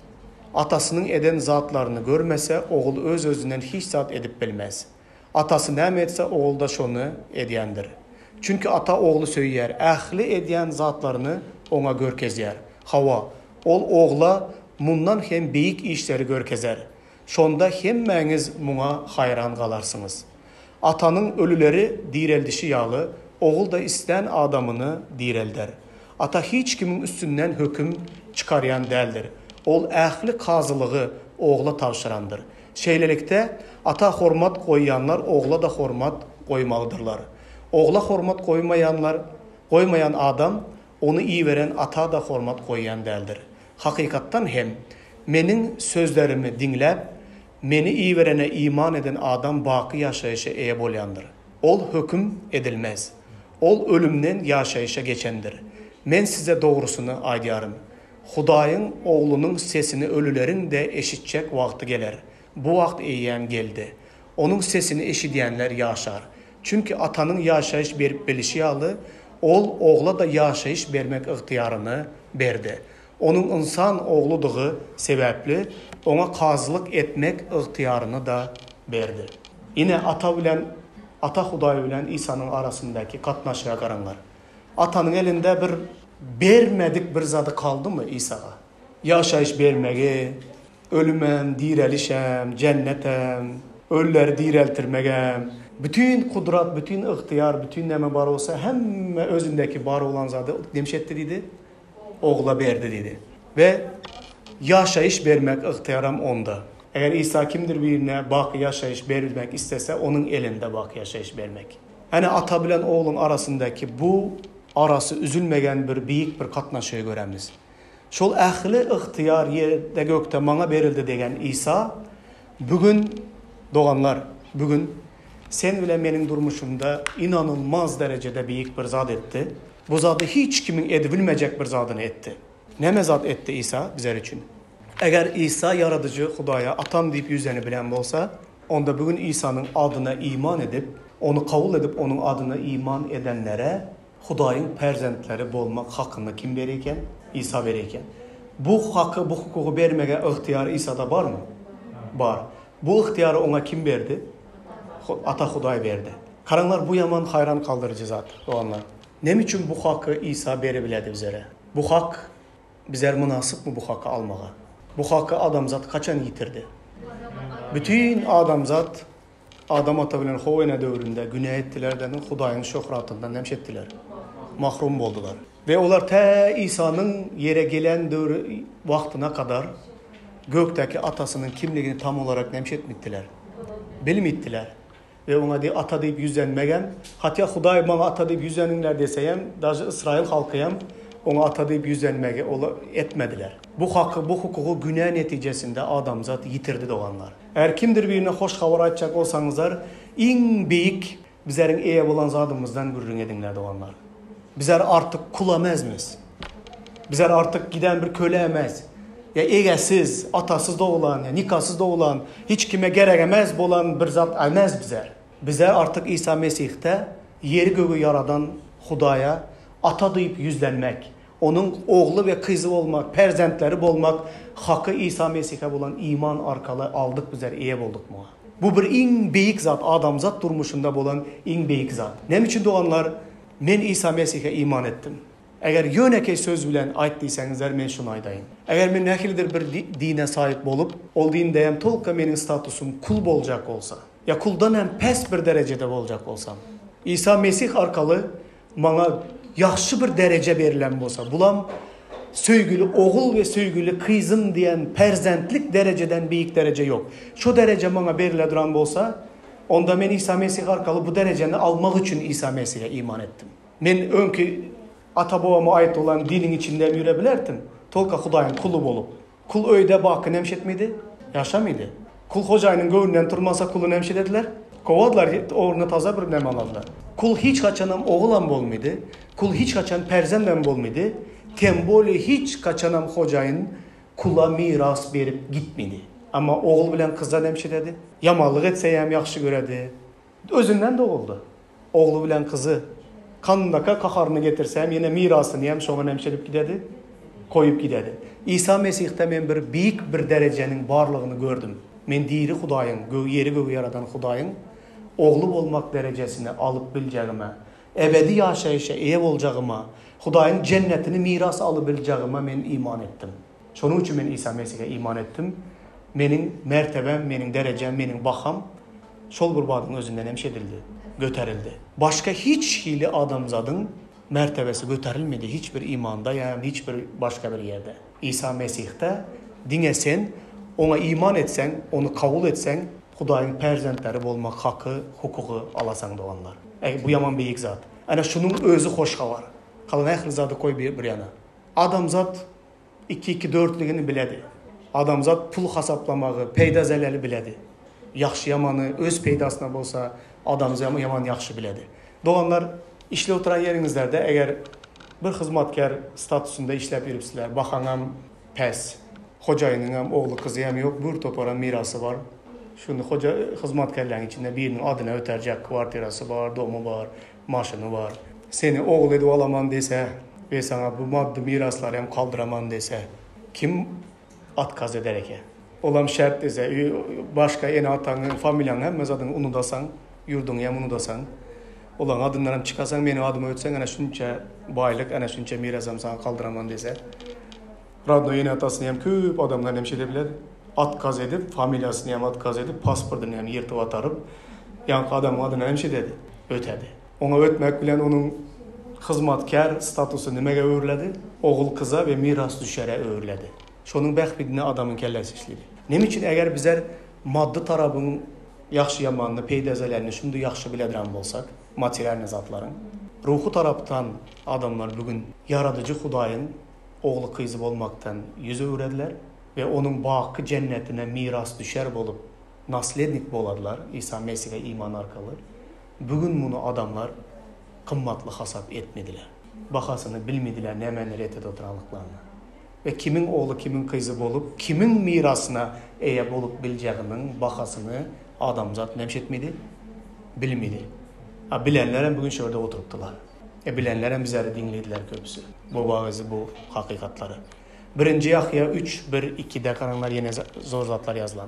Atasının eden zatlarını görmese, oğul öz özünden hiç zat edip bilmez. Atası ne etse, oğul da şonu ediyendir. Çünkü ata oğlu söyler, ähli ediyen zatlarını ona görkezer. Hava, ol oğla mundan hem beyik işleri görkezer. Şonda hemmeniz muna hayran kalarsınız. Atanın ölüleri direldişi yağlı, oğul da isten adamını direlder. Ata hiç kimin üstünden hüküm çıkarayan değildir. Ol ähli kazılığı oğla tavşırandır. Şeylelikte ata hormat koyyanlar oğla da hormat koymalıdırlar. Oğla hormat koymayanlar, koymayan adam onu iyi veren ata da hormat koyyan değildir. Hakikattan hem menin sözlerimi dinlep, meni iyi verene iman eden adam baki yaşayışa eye bolyandır. Ol hüküm edilmez. Ol ölümden yaşayışa geçendir. Men size doğrusunu aydiyarım. Hudayın oğlunun sesini ölülerin de eşitecek vakti gelir. Bu vakt eyyem geldi. Onun sesini eşidiyenler yaşar. Çünkü atanın yaşayış berip bilişi yalı, ol oğla da yaşayış vermek ihtiyarını berdi. Onun insan oğluduğu sebepli ona kazılık etmek ihtiyarını da berdi. Yine ata bilen, ata Huday bilen İsa'nın arasındaki katnaşıya karanlar. Atanın elinde bir bermedik bir zadı kaldı mı İsa'ga? Yaşayış bermegi, ölümem, direlişem, cennetem, ölüleri direltirmegem, bütün kudrat, bütün ihtiyar, bütün neme bar olsa hemme özündeki bar olan zadı demişetti dedi, oğula berdi dedi. Ve yaşayış vermek ihtiyaram onda. Eğer İsa kimdir birine bak yaşayış vermek istese onun elinde bak yaşayış vermek. Hani ata bilen oğlun arasındaki bu arası üzülmegen bir büyük bir katnaşığı göremiz. Şol ähli ihtiyar yerde gökte mana verildi degen İsa bugün doğanlar, bugün sen bile benim durmuşumda inanılmaz derecede büyük bir zat etti. Bu zatı hiç kimin edebilmeyecek bir zadını etti. Ne mezat etti İsa bizler için? Eğer İsa yaratıcı Hudaya atam deyip yüzlerini bilen olsa, onda bugün İsa'nın adına iman edip, onu kabul edip onun adına iman edenlere Hudayın perzentleri bolmak hakkını kim verirken? İsa verirken. Bu hakkı, bu hukuku vermeye ihtiyarı İsa'da var mı? Var. Bu ihtiyarı ona kim verdi? Ata Huday verdi. Karanlar bu yaman hayran kaldırıcı zat doğanlar. Ne için bu hakkı İsa verebiledi bizlere? Bu hak bizler münasip mi bu hakkı almağa? Bu hakkı adamzat kaçan yitirdi? Bütün adamzat Adam atabilen Hovena dövründe günah ettilerden Hudayın şöhratından nemşettiler. Mahrum oldular. Ve onlar te İsa'nın yere gelen dövrü vaktine kadar gökteki atasının kimliğini tam olarak nemşetmittiler. Bilmittiler. Ve ona de ata deyip yüzlenmegen, hatta Huday bana ata deyip yüzlenirler deseyem, daha İsrail halkıyam ona ata deyip yüzlenmege etmediler. Bu hakkı, bu hukuku günah neticesinde adamzat yitirdi doğanlar. Eğer kimdir birine hoş haber açacak olsanızlar, en büyük bizlerin eye olan zadımızdan gürrün edinler doğanlar. Bizler artık kul emezmiz. Bizler artık giden bir köle emez. Ya egesiz, atasız da olan, ya nikahsız da olan, hiç kime gerekemez olan bir zat emez bizler. Bizler artık İsa Mesih'te yeri göğü yaradan Hudaya ata deyip yüzlenmek, onun oğlu ve kızı olmak, perzentleri olmak, hakkı İsa Mesih'e olan iman arkalı aldık bizler, iyi olduk mu? Bu bir en büyük zat, adamzat durmuşunda olan en büyük zat. Ne için doğanlar? Men İsa Mesih'e iman ettim. Eğer yöneke söz bilen aytdıysanızlar men şunu aydayım. Eğer men nekildir bir dine sahip olup, ol dindeyem tolka menin statusum kul bolacak olsa, ya kuldan hem pes bir derecede olacak olsam, İsa Mesih arkalı bana yaxşı bir derece verilen olsa, bulam söygülü oğul ve söygülü kızım diyen perzentlik dereceden büyük derece yok. Şu derece bana verilen duran olsa, onda men İsa Mesih arkalı bu dereceni almak için İsa Mesih'e iman ettim. Men önkü ata babama ait olan dinin içinde yürüyebilirdim. Tolka Hudayın kulu bolup. Kul öyde bakı nemşet miydi? Yaşa mıydı? Kul hocayının göğünden turmasa kulu nemşet dediler. Kovadılar, oğluna taza bir nem alanlar. Kul hiç kaçanam oğulan bol muydu? Kul hiç kaçan perzenden bol muydu? Temboli hiç kaçanam hocayın kula miras verip gitmedi. Ama oğul bilen kızla nemşet dedi. Yamallık etseyem yaxşı göredi. Özünden de oldu. Oğlu bilen kızı kanındaka kaharını getirsem yine mirasını yem şoğuna nemşedip gidedi. koyup gidedi. İsa Mesih'te men bir büyük bir derecenin varlığını gördüm. Men diri Hudaýyň, göw yeri göw yaradan Hudaýyň oğlu olmak derecesine alıp bileceğime, ebedi yaşayışa eýe boljagyma, Hudaýyň cennetini miras alıp bileceğime men iman ettim. Şonuň üçin men İsa Mesih'e iman ettim. Menin mertebem, menin derecem, menin bakam şol gurbadyň özünden hemşedildi, göterildi. Başka hiç hili adamzadın mertebesi göterilmedi hiçbir imanda, yani hiçbir başka bir yerde. İsa Mesih'te dine sen, ona iman etsen, onu kabul etsen, Hudaýyň perzentleri bolmak hakkı, hukuku alasan doğanlar. E, bu yaman beýik zat. Ana şunun özü hoşga var. Kalan ähli zady koy bir, bir yana. Adamzat iki iki dörtlügini biledi. Adamzat pul hasaplamağı, peýda zeleli biledi. Yaxşı yamanı öz peýdasyna bolsa, adamzat yaman yaxşı biledi. Doğanlar işle oturan yerinizlerde eğer bir hizmetkar statüsünde işlep yürüpsiler, baxaňam pes, hojaýynyň hem oğlu kızı hem yok, bir toparan mirasy var. Şunu hoca hizmetkarlaryň içinde birinin adyna öterjek kwartirasy var, domu var, maşyny var. Seni oğul edip alaman dese ve sana bu maddi mirasları hem kaldıraman dese kim atkaz eder eke? Olam şert dese, başka eni ataňy, familyaň hem mezadyny unudasan, yurduňy hem unudasan, olan adınlarım çıkasan, meni adıma ötsen, ana şunça baylık, ana şunça mirasam sana kaldıraman dese, radyo yeni atasını hem köp adamlar hem şeyde biledi. Atkaz edip, familyasını hem atkaz edip, pasportunu hem yırtıp atarıp, yankı adamın adına hem şey dedi, ötedi. Ona ötmek bilen onun hizmetkar statusu nimege öğürledi? Oğul kıza ve miras düşere öğürledi. Şonun bəxbidine adamın kellesi işledi. Nem için eğer bizler maddi tarafın yaxşı yamanını, peydazelerini şimdi yaxşı biledirən bolsak, material zatların, ruhu taraftan adamlar bugün yaradıcı Hudaýyň oğlu kızı olmaktan yüz öğrediler ve onun bakı cennetine miras düşer bolup naslednik boladılar İsa Mesih'e iman arkalı. Bugün bunu adamlar kımmatlı hasap etmediler. Bakasını bilmediler nemeni retet oturanlıklarına. Ve kimin oğlu kimin kızı bolup, kimin mirasına eýe bolup bileceğinin bakasını adamzat nemşetmedi, bilmedi. Ha, bilenler bugün şöyle oturuptular. E bilenler bizleri dinlediler köpüsü. Bu bağızı, bu hakikatları. Birinci Yahya üç bir iki'de karanlar yine zor zatlar yazılan.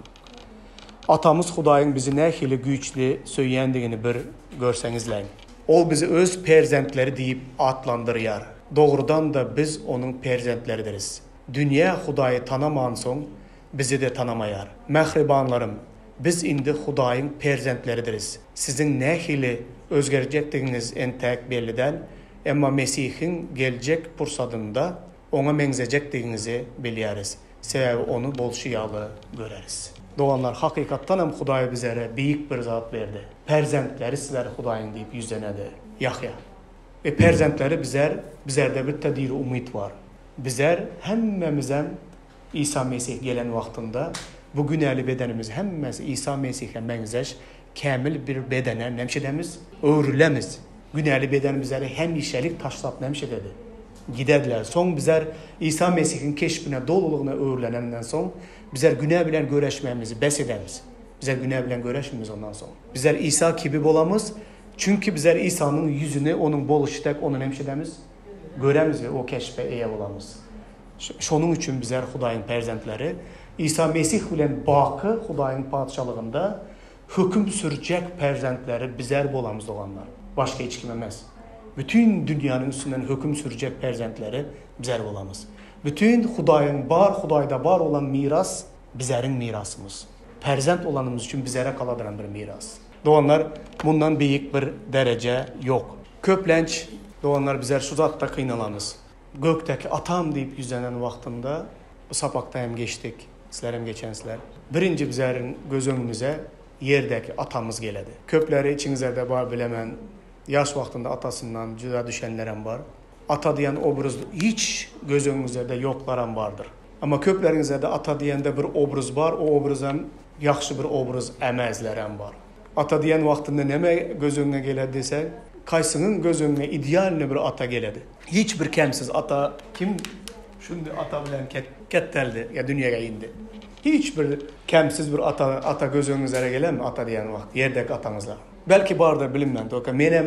Atamız Hudaýyň bizi nähili güýçli söýýändigini bir görseňizleň. Ol bizi öz perzentleri deyip atlandırýar. Doğrudan da biz onun perzentleridiririz. Dünya Hudaýy tanaman soň bizi de tanamaýar. Mehribanlarım, biz indi Hudaýyň perzentleridiririz. Sizin nähili özgerjekdiginiz entäk belliden, emma Mesih'in geljek pursatynda ona meňzejekdiginizi bilýäris. Sebäbi onu bolşuýaly göreriz. Doğanlar hakikattan hem Hudaýy bizlere büyük bir zat verdi. Perzentleri sizler Hudaýyň deyip yüzlenedi. Yahya. Ve perzentleri bizler, bizlerde bir tediri umut var. Bizler hemmemizden İsa Mesih gelen vaktinde bu günäli bedenimiz hemmesi İsa Mesih'e meňzeş kamil bir bedene nemşedemiz, öğrülemiz. Günäli bedenimizleri hem işelik taşlap nemşededi. Gidediler. Son bizler İsa Mesih'in keşfine doluluğuna öğürlenenden son bizler günah bilen göreşmemizi bes edemiz. Bizler günah bilen göreşmemiz ondan son. Bizler İsa gibi bolamız. Çünkü bizler İsa'nın yüzünü, onun boluştek, onun hemşedemiz göremiz ve o keşfe eýe bolamız. Şonun üçün bizler Hudaýyň perzentleri İsa Mesih bilen bakı Hudaýyň padşalygynda hüküm sürjek perzentleri bizler bolamız doğanlar. Başka hiç kim emez. Bütün dünyanın üstünden hüküm sürecek perzentleri bizler bolamız. Bütün Hudaýyň bar, Hudaýda bar olan miras bizlerin mirasımız. Perzent olanımız için bizlere kaladıran bir miras. Doğanlar bundan büyük bir derece yok. Köplenç doğanlar bizler şu zatta kıynalanız. Gökteki atam deyip yüzlenen vaktinde bu sapakta hem geçtik. Sizler hem geçensizler. Birinci bizlerin göz önümüze yerdeki atamız geledi. Köpleri içinizde de var bilemen. Yaş vaktinde atasından cüda düşenlerim var. Ata diyen obraz hiç göz önünüzde yoklaran vardır. Ama köplerinizde de ata diyende bir obraz var. O obrazın yaxşı bir obraz emezlerim var. Ata diyen vaktinde neme göz önüne geledi dese, kaysının göz önüne idealini bir ata geledi. Hiçbir kemsiz ata kim? Şimdi ata bilen ket, ketteldi ya dünyaya indi. Hiçbir kemsiz bir ata ata göz önünüze gelen mi ata diyen vakt yerdeki atanızla? Belki bardır bilinmedi. Menem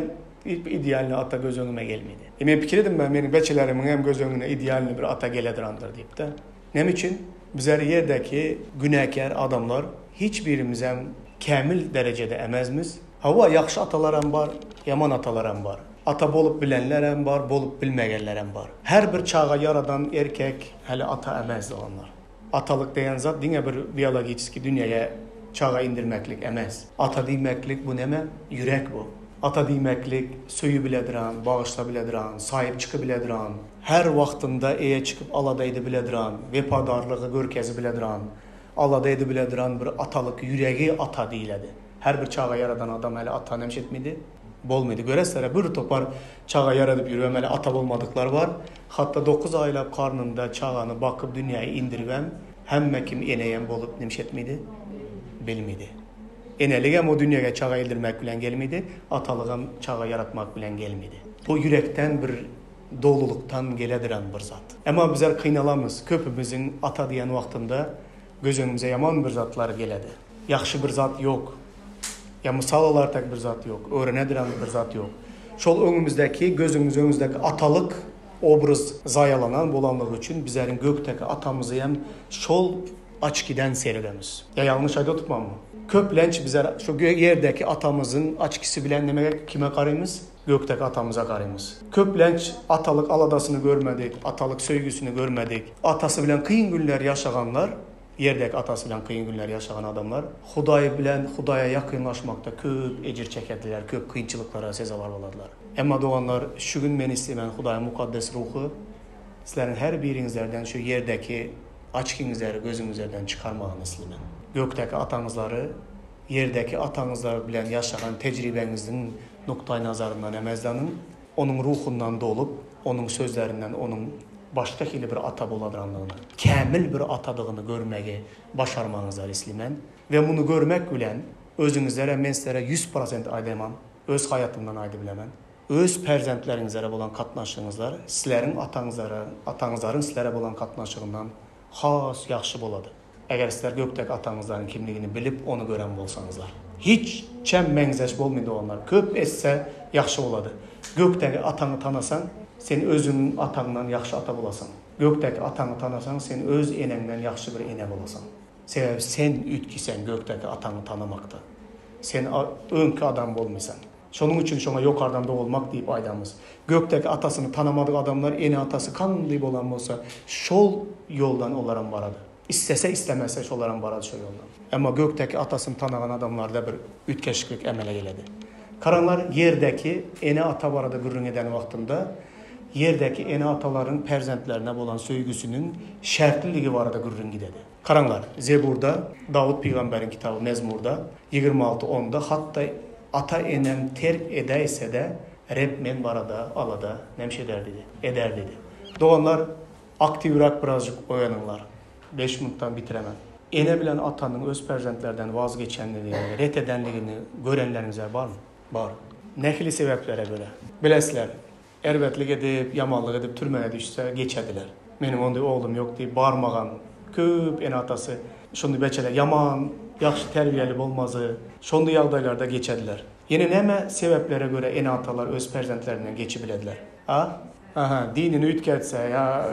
idealini ata göz önüme gelmedi. E men pikir edim ben, menin beçelerimin hem göz önüne idealini bir ata geledirandır deyip de. Nem için? Bizler yerdeki günahkar adamlar hiçbirimiz hem kamil derecede emezmiz. Hava yaxşı atalar hem var, yaman atalar hem var. Ata bolup bilenler hem var, bolup bilmegenler hem var. Her bir çağa yaradan erkek hele ata emezdi onlar. Atalık deyen zat dine bir biyolojik dünyaya çağa indirmeklik emez. Ata demeklik bu neme? Yürek bu. Ata demeklik söyü bilediran, bağışla bilediran, sahip çıkı bilediran, her vaxtında eye çıkıp aladaydı bilediran, vefadarlığı görkezi bilediran, aladaydı bilediran bir atalık, yüreği ata deyiledi. Her bir çağa yaradan adam hele ata nemş etmedi, bolmaydı. Göresere bir topar çağa yaradıp yürüyen hele ata olmadıklar var. Hatta dokuz aylap karnında çağını bakıp dünyayı indirvem, hemme kim eneyem bolup nemş etmedi, bilmedi. Eneligem o dünyaya çağa ildirmek bilen gelmedi, atalıgam çağa yaratmak bilen gelmedi. Bu yürekten bir doluluktan gelediren bir zat. Ama bizler kıynalamız, köpümüzün ata diyen vaxtında gözümüze yaman bir zatlar geledi. Yaxşı bir zat yok. Ya misal olartak bir zat yok. Öğrenediren bir zat yok. Şol önümüzdeki, gözümüz önümüzdeki atalık obraz zayalanan bolanlığı için bizlerin gökteki atamızı hem şol açkiden seyredemiz. Ya yanlış ayda tutmam mı? Köplenç bizler şu yerdeki atamızın açkisi bilen demek kime karıyımız? Gökteki atamıza karıyımız. Köplenç atalık aladasını görmedik, atalık söygüsünü görmedik. Atası bilen kıyın günler yaşaganlar, yerdeki atası bilen kıyın günler yaşagan adamlar, Hudayı bilen Hudaya yakınlaşmakta köp ecir çekediler, köp kıyınçılıklara sezavar oladılar. Ama doğanlar şu gün men istemen Hudaya mukaddes ruhu, sizlerin her birinizlerden şu yerdeki açkınızları gözünüzlerden çıkarmağını istemen. Gökteki atanızları, yerdeki atanızlar bilen yaşayan tecrübenizin noktay nazarından emezlanın, onun ruhundan dolup, onun sözlerinden, onun başka hili bir ata boladıranlığını, kamil bir atadığını görmeyi başarmanızlar islimen. Ve bunu görmek bilen, özünüzlere, men sizlere yüz prosent aydemam, öz hayatımdan aydı bilemem. Öz perzentlerinize olan katnaşığınızlar, sizlerin atanızlara, atanızların sizlere olan katnaşığından has yaxşı boladı. Eğer sizler gökteki atanızların kimliğini bilip onu gören bolsanızlar. Hiç çemmengizeş bolmaydı onlar. Köp etse yaxşı oladı. Gökteki atanı tanasan, sen özünün atanından yaxşı ata bolasan. Gökteki atanı tanasan, sen öz enenden yaxşı bir ene bolasan. Sebep sen ütkisen gökteki atanı tanımakta. Sen önkü adam bolmaysan. Şonun için şona yokardan da olmak deyip aydamız. Gökteki atasını tanımadık adamlar eni atası kanlı bolan olsa şol yoldan olaran baradı. İstese istemese şolaran baradı şol yoldan. Ama gökteki atasını tanıgan adamlarda bir ütkeşiklik emele geledi. Karanlar yerdeki eni ata barada gürrün eden vaxtında yerdeki eni ataların perzentlerine olan söygüsünün şertliliği barada gürrün gidedi. Karanlar Zebur'da, Davud Peygamber'in kitabı Mezmur'da yigirme altı onda hatta ata enem terk edeyse de Reb men barada alada nemş eder dedi. Eder dedi. Doğanlar aktif olarak birazcık oyanırlar. beş minuttan bitiremem. Ene bilen atanın öz perzentlerden vazgeçenliğini, ret edenliğini görenleriniz var mı? Var. Nehli sebeplere göre. Bilesler, ervetlik edip, yamanlık edip, türmeye düşse geçediler. Benim onda oğlum yok deyip bağırmağan köp ene atası. Şunu beçeler, yaman, yaxşı terbiyeli olmazı, şondu yağdaylarda geçediler. Yine neme sebeplere göre ene atalar öz perzentlerinden geçibilediler. Ha? Aha, dinini ütketse ya,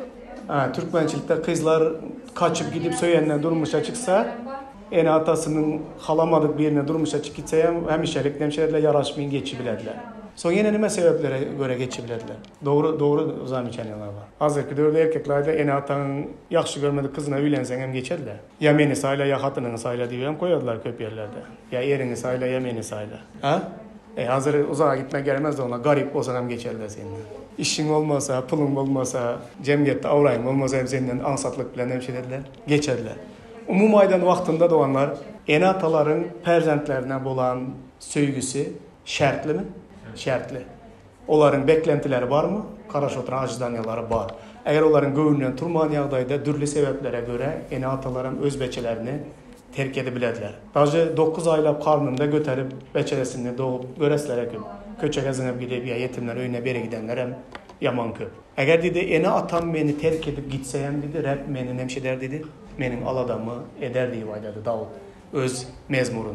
ha, Türkmençilikte kızlar kaçıp gidip söylenene durmuşa çıksa, ene atasının halamadık birine durmuşa çıksa hem işelik nemşelerle yaraşmayın geçibilediler. Son yine neme sebeplere göre geçibilediler. Doğru doğru uzam içenler var. Hazırki dörde erkeklerde ene atanın yaxşı görmedik kızına üylensen hem geçediler. Ya meni sayla ya hatının sayla diye hem koyuyorlar köp yerlerde. Ya erini sayla ya meni sayla. Ha? E hazır uzağa gitmek gelmez de ona garip olsa hem geçerler seninle. İşin olmasa, pulun olmasa, cemiyette avrayın olmasa hem senden ansatlık bilen hem şey dediler. Geçediler. Umum aydan vaxtında doğanlar ene ataların perzentlerine olan söygüsü şertli mi? Şertli. Onların beklentileri var mı? Karaş oturan acizdanyaları var. Eğer onların göğünden turman yağdayda dürlü sebeplere göre ene ataların öz beçelerini terk edebilediler. Dacı dokuz aylap karnında götürüp beçelesini doğup göreslere köp. Köçe gezinip gidip ya yetimler öyüne beri gidenler hem yaman köp. Eğer dedi ene atam beni terk edip gitseyem dedi, Rab meni nemşeder dedi, menin aladamı eder diye vaydadı Davud öz mezmurunda.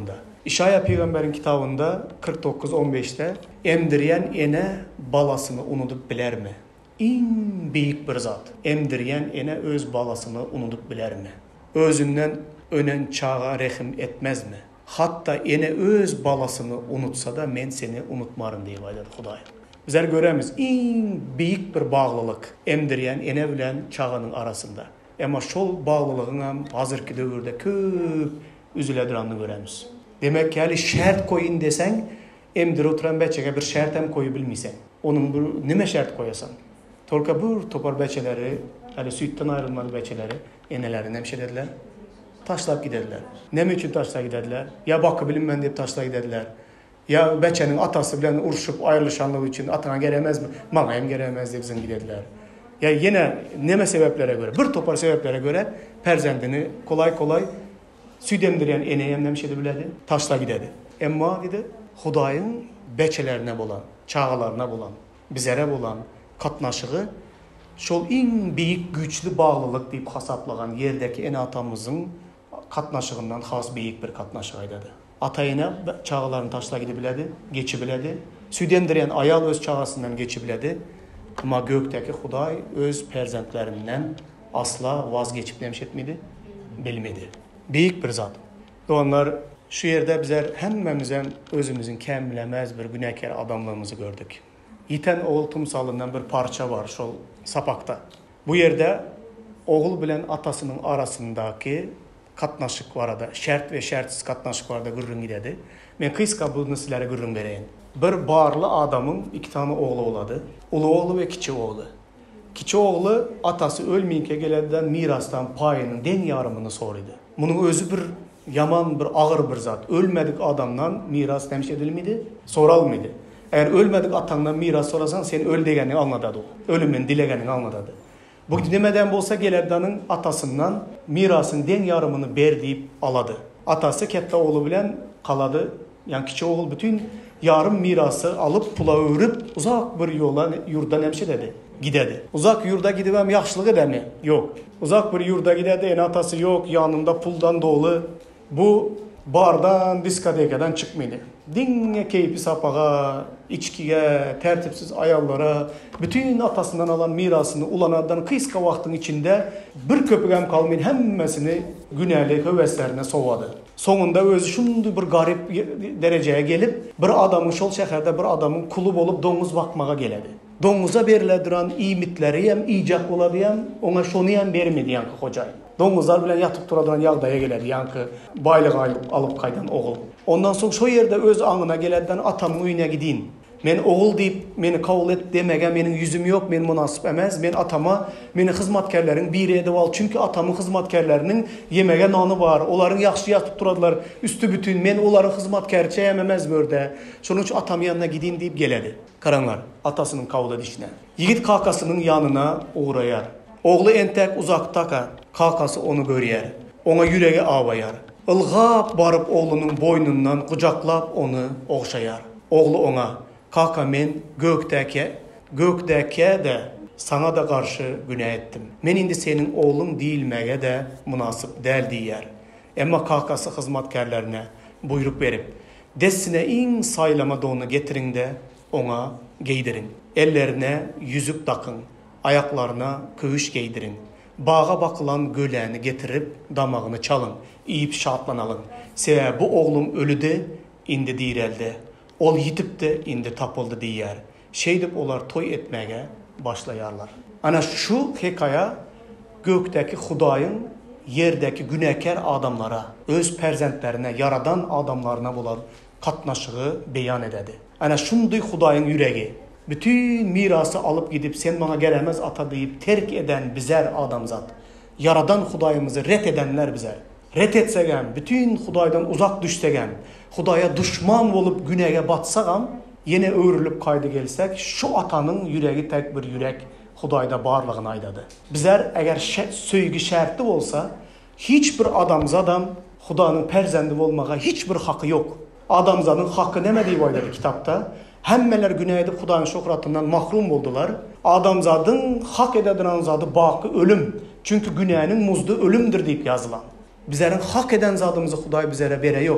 İşaya Peygamber'in kitabında kırk dokuz on beşte emdiriyen ene balasını unutup biler mi? En büyük bir zat. Emdiriyen ene öz balasını unutup biler mi? Özünden önen çağa rehim etmez mi? Hatta ene öz balasını unutsa da men seni unutmarım diye aydadı Huday. Bizler göremiz en büyük bir bağlılık emdiriyen ene bilen çağının arasında. Ama şol bağlılığın hem hazırki dövrde köp üzüledirandığını göremiz. Demek ki hali şart koyun desen, emdiri oturan beçege bir şart hem koyu bilmiysen. Onun bir, nime şart koyasan? Tolka bir topar beçeleri, hali sütten ayrılmalı beçeleri, enelerin hemşe dediler. Taşlap giderler. Ne için taşlap giderler? Ya bakı bilinmen deyip taşlap giderler. Ya beçenin atası bilen uruşup ayrılışanlığı için atana gelemez mi? Bana hem gelemez diye bizim giderler. Ya yine neme sebeplere göre, bir topar sebeplere göre perzendini kolay kolay süt emdiren eneye emlemişedi biledi, taşla gidedi. Emma gidi, Hudayın beçelerine bulan, çağalarına bulan, bizlere bulan katnaşığı, şol en büyük güçlü bağlılık deyip hasaplagan yerdeki en atamızın katnaşığından has büyük bir katnaşığıydı. Atayına çağalarını taşla gidebiledi, geçibiledi. Süt emdiren ayal öz çağasından geçibiledi. Ama gökteki Huday öz perzentlerinden asla vazgeçip demiş etmedi, bilmedi. Büyük bir zat. Onlar şu yerde bizler hemmemizden özümüzün kemilemez bir günahkar adamlığımızı gördük. Yiten oğul timsalından bir parça var şol sapakta. Bu yerde oğul bilen atasının arasındaki katnaşık var da, şart ve şartsız katnaşık var da gürrün gidedi. Ben kıyska bunu sizlere gürrün vereyim. Bir barlı adamın iki tane oğlu oladı. Ulu oğlu ve kiçi oğlu. Kiçi oğlu atası ölmeyinke geleden mirastan payının den yarımını soruydu. Bunun özü bir yaman bir ağır bir zat. Ölmedik adamdan miras demiş edilmedi, soralmıydı. Eğer ölmedik atandan miras sorasan sen öl degenini almadıdı o. Ölümün dilegenini almadıdı. Bu demeden bolsa gelerdanın atasından mirasın den yarımını ber deyip aladı. Atası kette oğlu bilen kaladı. Yani kiçi oğul bütün yarım mirası alıp pula örüp uzak bir yola yurda nemşe dedi. Gidedi. Uzak yurda gidivem yaşlığı demi? Yok. Uzak bir yurda gidedi, en atası yok, yanında puldan dolu. Bu bardan, diskotekadan çıkmaydı. Dinle keyfi sapağa, içkiye, tertipsiz ayallara, bütün atasından alan mirasını ulanadan kıyska vaktin içinde bir köpügem kalmayın hemmesini günahlı höveslerine sovadı. Sonunda özü şundu bir garip dereceye gelip bir adamın şol şehirde bir adamın kulu olup domuz bakmağa geledi. Domuza verilediren iyimitleri hem iyicak oladı hem ona şonu hem vermedi yankı hocayı. Domuzlar bilen yatıp duradıran yağdaya geledi yankı baylık alıp, alıp kaydan oğul. Ondan sonra şu yerde öz anına geleden atamın uyuna gideyim. Men oğul deyip beni kavul et demegen benim yüzüm yok, men münasip emez. Men atama, meni hizmetkarların bir edip al. Çünkü atamın hizmetkarlarının yemege nanı var. Onların yaxşı yatıp duradılar üstü bütün. Men onların hizmetkarı çeyememez mörde. Şunun için atamın yanına gideyim deyip geledi. Karanlar atasının kavul edişine. Yigit kakasının yanına uğrayar. Oğlu entek uzaktaka, kakası onu görüyer. Ona yüreği ağbayar. Ilgap barıp oğlunun boynundan kucaklap onu okşayar. Oğlu ona, kaka men gökteki, gökteki de sana da karşı günah ettim. Men indi senin oğlun değilmeye de münasip del diyer. Ama kakası hizmetkarlarına buyruk verip, desine in saylama donu getirin de ona giydirin. Ellerine yüzük takın. Ayaklarına kövüş giydirin. Bağa bakılan göleni getirip damağını çalın. İyip şartlanalım. Sebebi bu oğlum ölüdü, indi direlde. Ol yitip de indi tapıldı diyer. Şeydip olar toy etmeye başlayarlar. Ana şu hikaya gökteki Hudayın yerdeki günahkar adamlara, öz perzentlerine, yaradan adamlarına bulan katnaşığı beyan ededi. Ana şunday Hudayın yüreği. Bütün mirası alıp gidip sen bana gelemez ata deyip terk eden bizer adamzat. Yaradan Hudayımızı ret edenler bizer. Ret etsegen, bütün Hudaydan uzak düşsegen, Hudaya düşman olup güneye batsagam, yine öğrülüp kaydı gelsek, şu atanın yüreği tek bir yürek Hudayda barlığına aydadı. Bizler eğer söygü şertli olsa, hiçbir adamzadam Hudayın perzendi olmağa hiçbir hakkı yok. Adamzadın hakkı nemediği baydadı kitapta. Hemmeler günah edip Hudayın şokratından mahrum oldular. Adamzadın hak edediğin zadı bakı ölüm. Çünkü günahının muzdu ölümdür deyip yazılan. Bizlerin hak eden zadımızı Huday bizlere vere yok.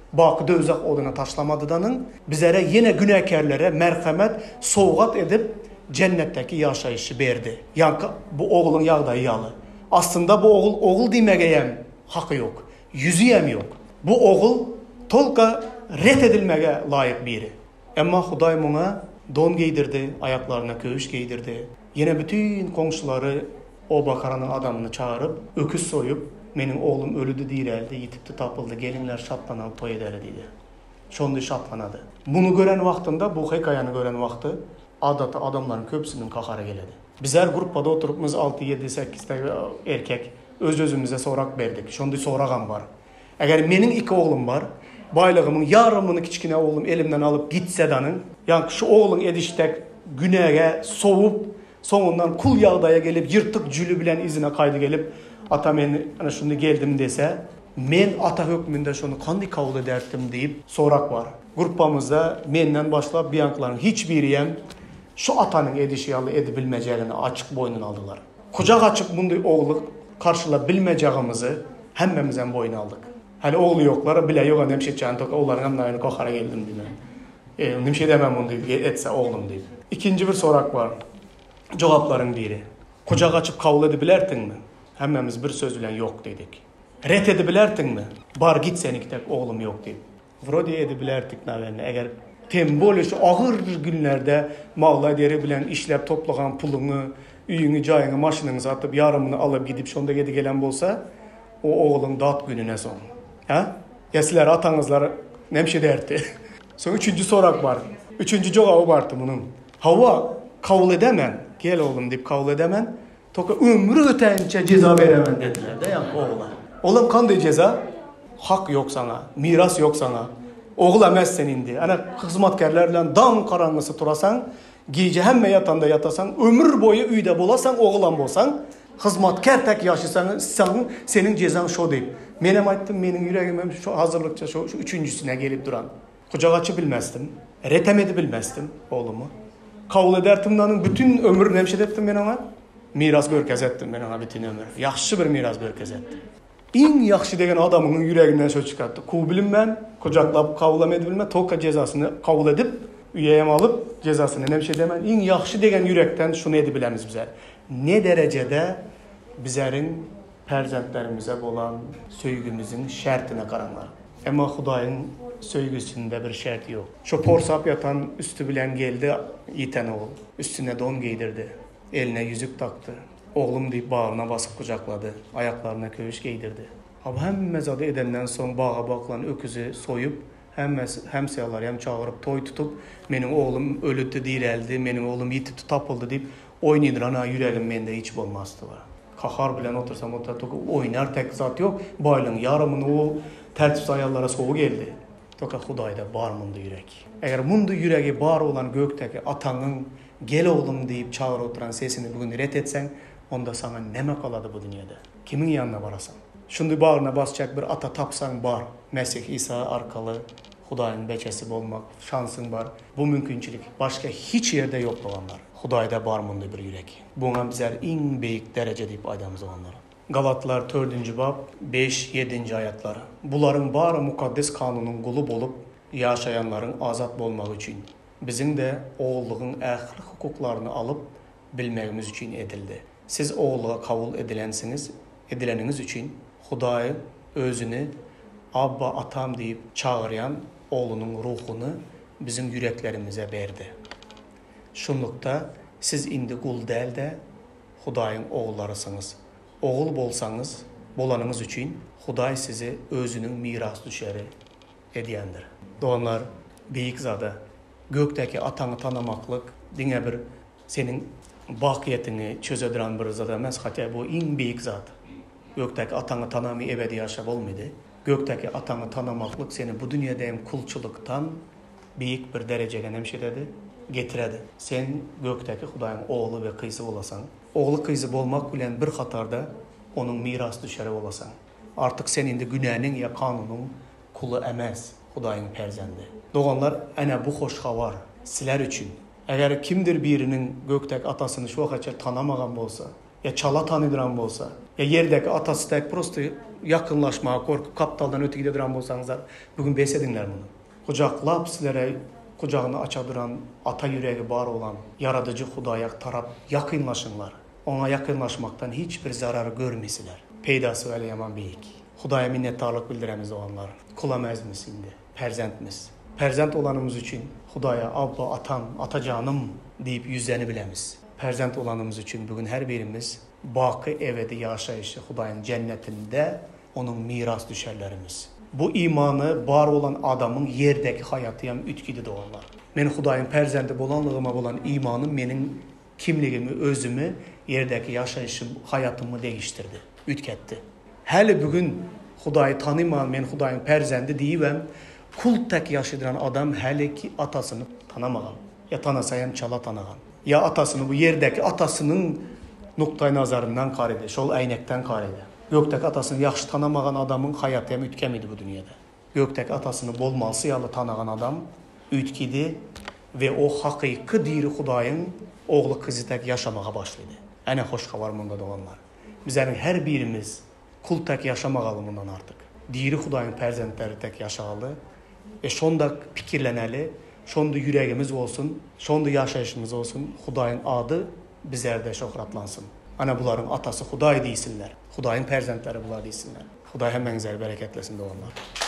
Bakıda özak oduna taşlamadıdanın bizlere yine günahkarlara merhamet, soğugat edip cennetteki yaşayışı verdi. Yani bu oğlun yağdayı yalı. Aslında bu oğul, oğul demegeyem hakkı yok. Yüzüyem yok. Bu oğul tolka ret edilmege layık biri. Ama Huday buna don giydirdi, ayaklarına köğüş giydirdi. Yine bütün komşuları o bakaranın adamını çağırıp, öküz soyup, benim oğlum ölüdü direldi, yitipti tapıldı, gelinler şatlanalı toy eder dedi. Şonda şatlanadı. Bunu gören vaktinde, bu hikayanı gören vakti, adata adamların köpsünün kahara geledi. Bizler gruppada oturupmuz altı yedi sekiz erkek öz özümüze sorak verdik. Şonda sorağım var. Eğer benim iki oğlum var, baylığımın yarımını kiçkine oğlum elimden alıp gitse danın, yani şu oğlun ediştek güneğe soğup, sonundan kul yağdaya gelip yırtık cülü bilen izine kaydı gelip ata men ana şunu geldim dese men ata hükmünde şunu kandy kabul ederdim deyip sorak var. Grupamızda menden başlap biyankların hiçbiriyem şu atanın edişi yalı edebilmeceğini açık boynuna aldılar. Kucak açıp bunday oğlu karşıla bilmeyeceğimizi hemmemizden boyun aldık. Hani oğlu yoklara bile yok hem şey çantok oğulların amnayını kokara geldim diye. E, nimşe demem bunu deyip etse oğlum deyip. İkinci bir sorak var. Cevapların biri. Kucak açıp kabul edebilerdin mi? Hemmemiz bir söz bilen yok dedik. Ret edebilerdin mi? Bar git seniktek oğlum yok deyip. Vrodi edebilerdik navenle. Eğer tembol şu ağır günlerde mağla deri bilen işlep toplagan pulunu, üyünü, cayını, maşınınızı atıp yarımını alıp gidip şonda gedi gelen bolsa o oğlun dat gününe son. Ha? Yesiler atanızlar nemşe derdi. Son üçüncü sorak var. Üçüncü cevabı vardı bunun. Hava kabul edemen. Gel oğlum deyip kabul edemen. Toka ömrü ötence ceza veremen dediler de ya oğlan. Oğlum kandı ceza? Hak yok sana, miras yok sana. Oğul emezsen indi. Ana hizmetkarlarla dam karanlısı turasan, gece hemme yatanda yatasan, ömür boyu üyde bolasan, oğlan bolsan, hizmetkar tek yaşasan, sen, senin cezan şu deyip. Menem ayttım, benim yüreğim şu hazırlıkça şu, şu üçüncüsüne gelip duran. Kucak açı bilmezdim, retemedi bilmezdim oğlumu. Kabul ederdim bütün ömür nemşed ettim ben ona. Miras görkez ettim ben ona bütün ömür. Yaxşı bir miras görkez ettim. En yaxşı degen adamının yüreğinden söz çıkarttı. Kubilim ben, kucaklap kabul edebilme, toka cezasını kabul edip, üyeyem alıp cezasını nemşed edemen. En yaxşı degen yürekten şunu edebilemiz bize. Ne derecede bizlerin perzentlerimize olan söygümüzün şertine karanlar. Ama Hudayın söygüsünde bir şert yok. Şu porsap yatan üstü bilen geldi yiten oğul. Üstüne don giydirdi. Eline yüzük taktı. Oğlum deyip bağrına basıp kucakladı. Ayaklarına köğüş giydirdi. Ama hem mezadı edenden son bağa bakılan öküzü soyup hem hemsiyalar hem çağırıp toy tutup benim oğlum ölüdü direldi, benim oğlum yitipti tapıldı deyip oynaydır ana yüreğim mende hiç olmazdı var. Kahar bilen otursam otursam oynar tek zat yok. Baylığın yarımını o tertip ayarlara soğuk geldi. Toka Hudayda bar mundu yürek. Eğer mundu yüreği bar olan gökteki atanın gel oğlum deyip çağır oturan sesini bugün ret etsen onda sana neme kaladı bu dünyada. Kimin yanına varasan? Şundu bağrına basacak bir ata tapsan bar. Mesih İsa arkalı Hudayın beçesi olmak şansın var. Bu mümkünçülük başka hiç yerde yok olanlar. Hudayda bar mundu bir yürek. Buna bizler en büyük derece deyip aydamız olanlar. Galatlar dördüncü bab beş yedinci ayetleri. Buların barı mukaddes kanunun kulu bolup yaşayanların azat olmak için bizim de oğulluğun ahir hukuklarını alıp bilmemiz için edildi. Siz oğulluğa kabul edilensiniz, edileniniz için Hudayı özünü Abba atam deyip çağıran oğlunun ruhunu bizim yüreklerimize verdi. Şunlukta siz indi kul değil de Hudayın oğullarısınız. Oğul bolsanız, bolanınız için Huday sizi özünün miras düşeri ediyendir. Doğanlar büyük zada, gökteki atanı tanımaklık, dine bir senin bakiyetini çözediren bir zada emez. Hatta bu en büyük zat. Gökteki atanı tanımı ebedi yaşap olmadı. Gökteki atanı tanımaklık seni bu dünyada hem kulçuluktan büyük bir dereceye nemşededi, getiredi. Sen gökteki Hudayın oğlu ve kıysı olasan, oğlu kıysı olmak bilen bir hatarda onun miras düşeri olasan. Artık senin de günahının ya kanunun kulu emez Hudayın perzendi. Doğanlar ana bu hoş havar sizler için. Eğer kimdir birinin gökteki atasını şu vakitçe tanımagan bolsa, ya çala tanıdıran bolsa, ya yerdeki atası tek prosto yakınlaşmaya korkup kaptaldan öte gidiran bolsanızlar, bugün besedinler bunu. Kucaklap sizlere kucağını açadıran, ata yüreği var olan, yaradıcı Hudaya tarap yakınlaşınlar. Ona yakınlaşmaktan hiçbir zarar görmesiler. Peydası öyle yaman büyük. Hudaya minnettarlık bildiremiz olanlar. Kulamaz mısın de, perzentmiz. Perzent olanımız için Hudaya abla, atam, atacanım deyip yüzlerini bilemiz. Perzent olanımız için bugün her birimiz bakı evde yaşayışı Hudayın cennetinde onun miras düşerlerimiz. Bu imanı var olan adamın yerdeki hayatı hem ütkidi doğanlar. Men Hudayın perzenti bolanlığıma olan imanım benim kimliğimi, özümü, yerdeki yaşayışım, hayatımı değiştirdi, ütketti. Hele bugün Hudayı tanımayan men Hudayın perzenti deyivem, kult tek yaşadıran adam hele ki atasını tanamagan. Ya tanasa hem çala tanıgan. Ya atasını bu yerdeki atasının noktay nazarından karede, şol aynekten karede. Gökteki atasını yaxşı tanamagan adamın hayatı hem ütkemiydi bu dünyada. Gökteki atasını bolmalsı yalı tanıgan adam ütkidi ve o hakiki diri Hudayın oğlu kızı tek yaşamağa başladı. Ene hoş havar bunda doğanlar. Bizlerin her birimiz kul tek yaşamağalı bundan artık. Diri Hudayın perzentleri tek yaşağalı. E şonda fikirleneli, şonda yüreğimiz olsun, şonda yaşayışımız olsun. Hudayın adı bizlerde şöhratlansın. Ana bunların atası Huday değilsinler. Hudayın perzentleri bunlar değilsinler. Huday hemen güzel bereketlesin doğanlar.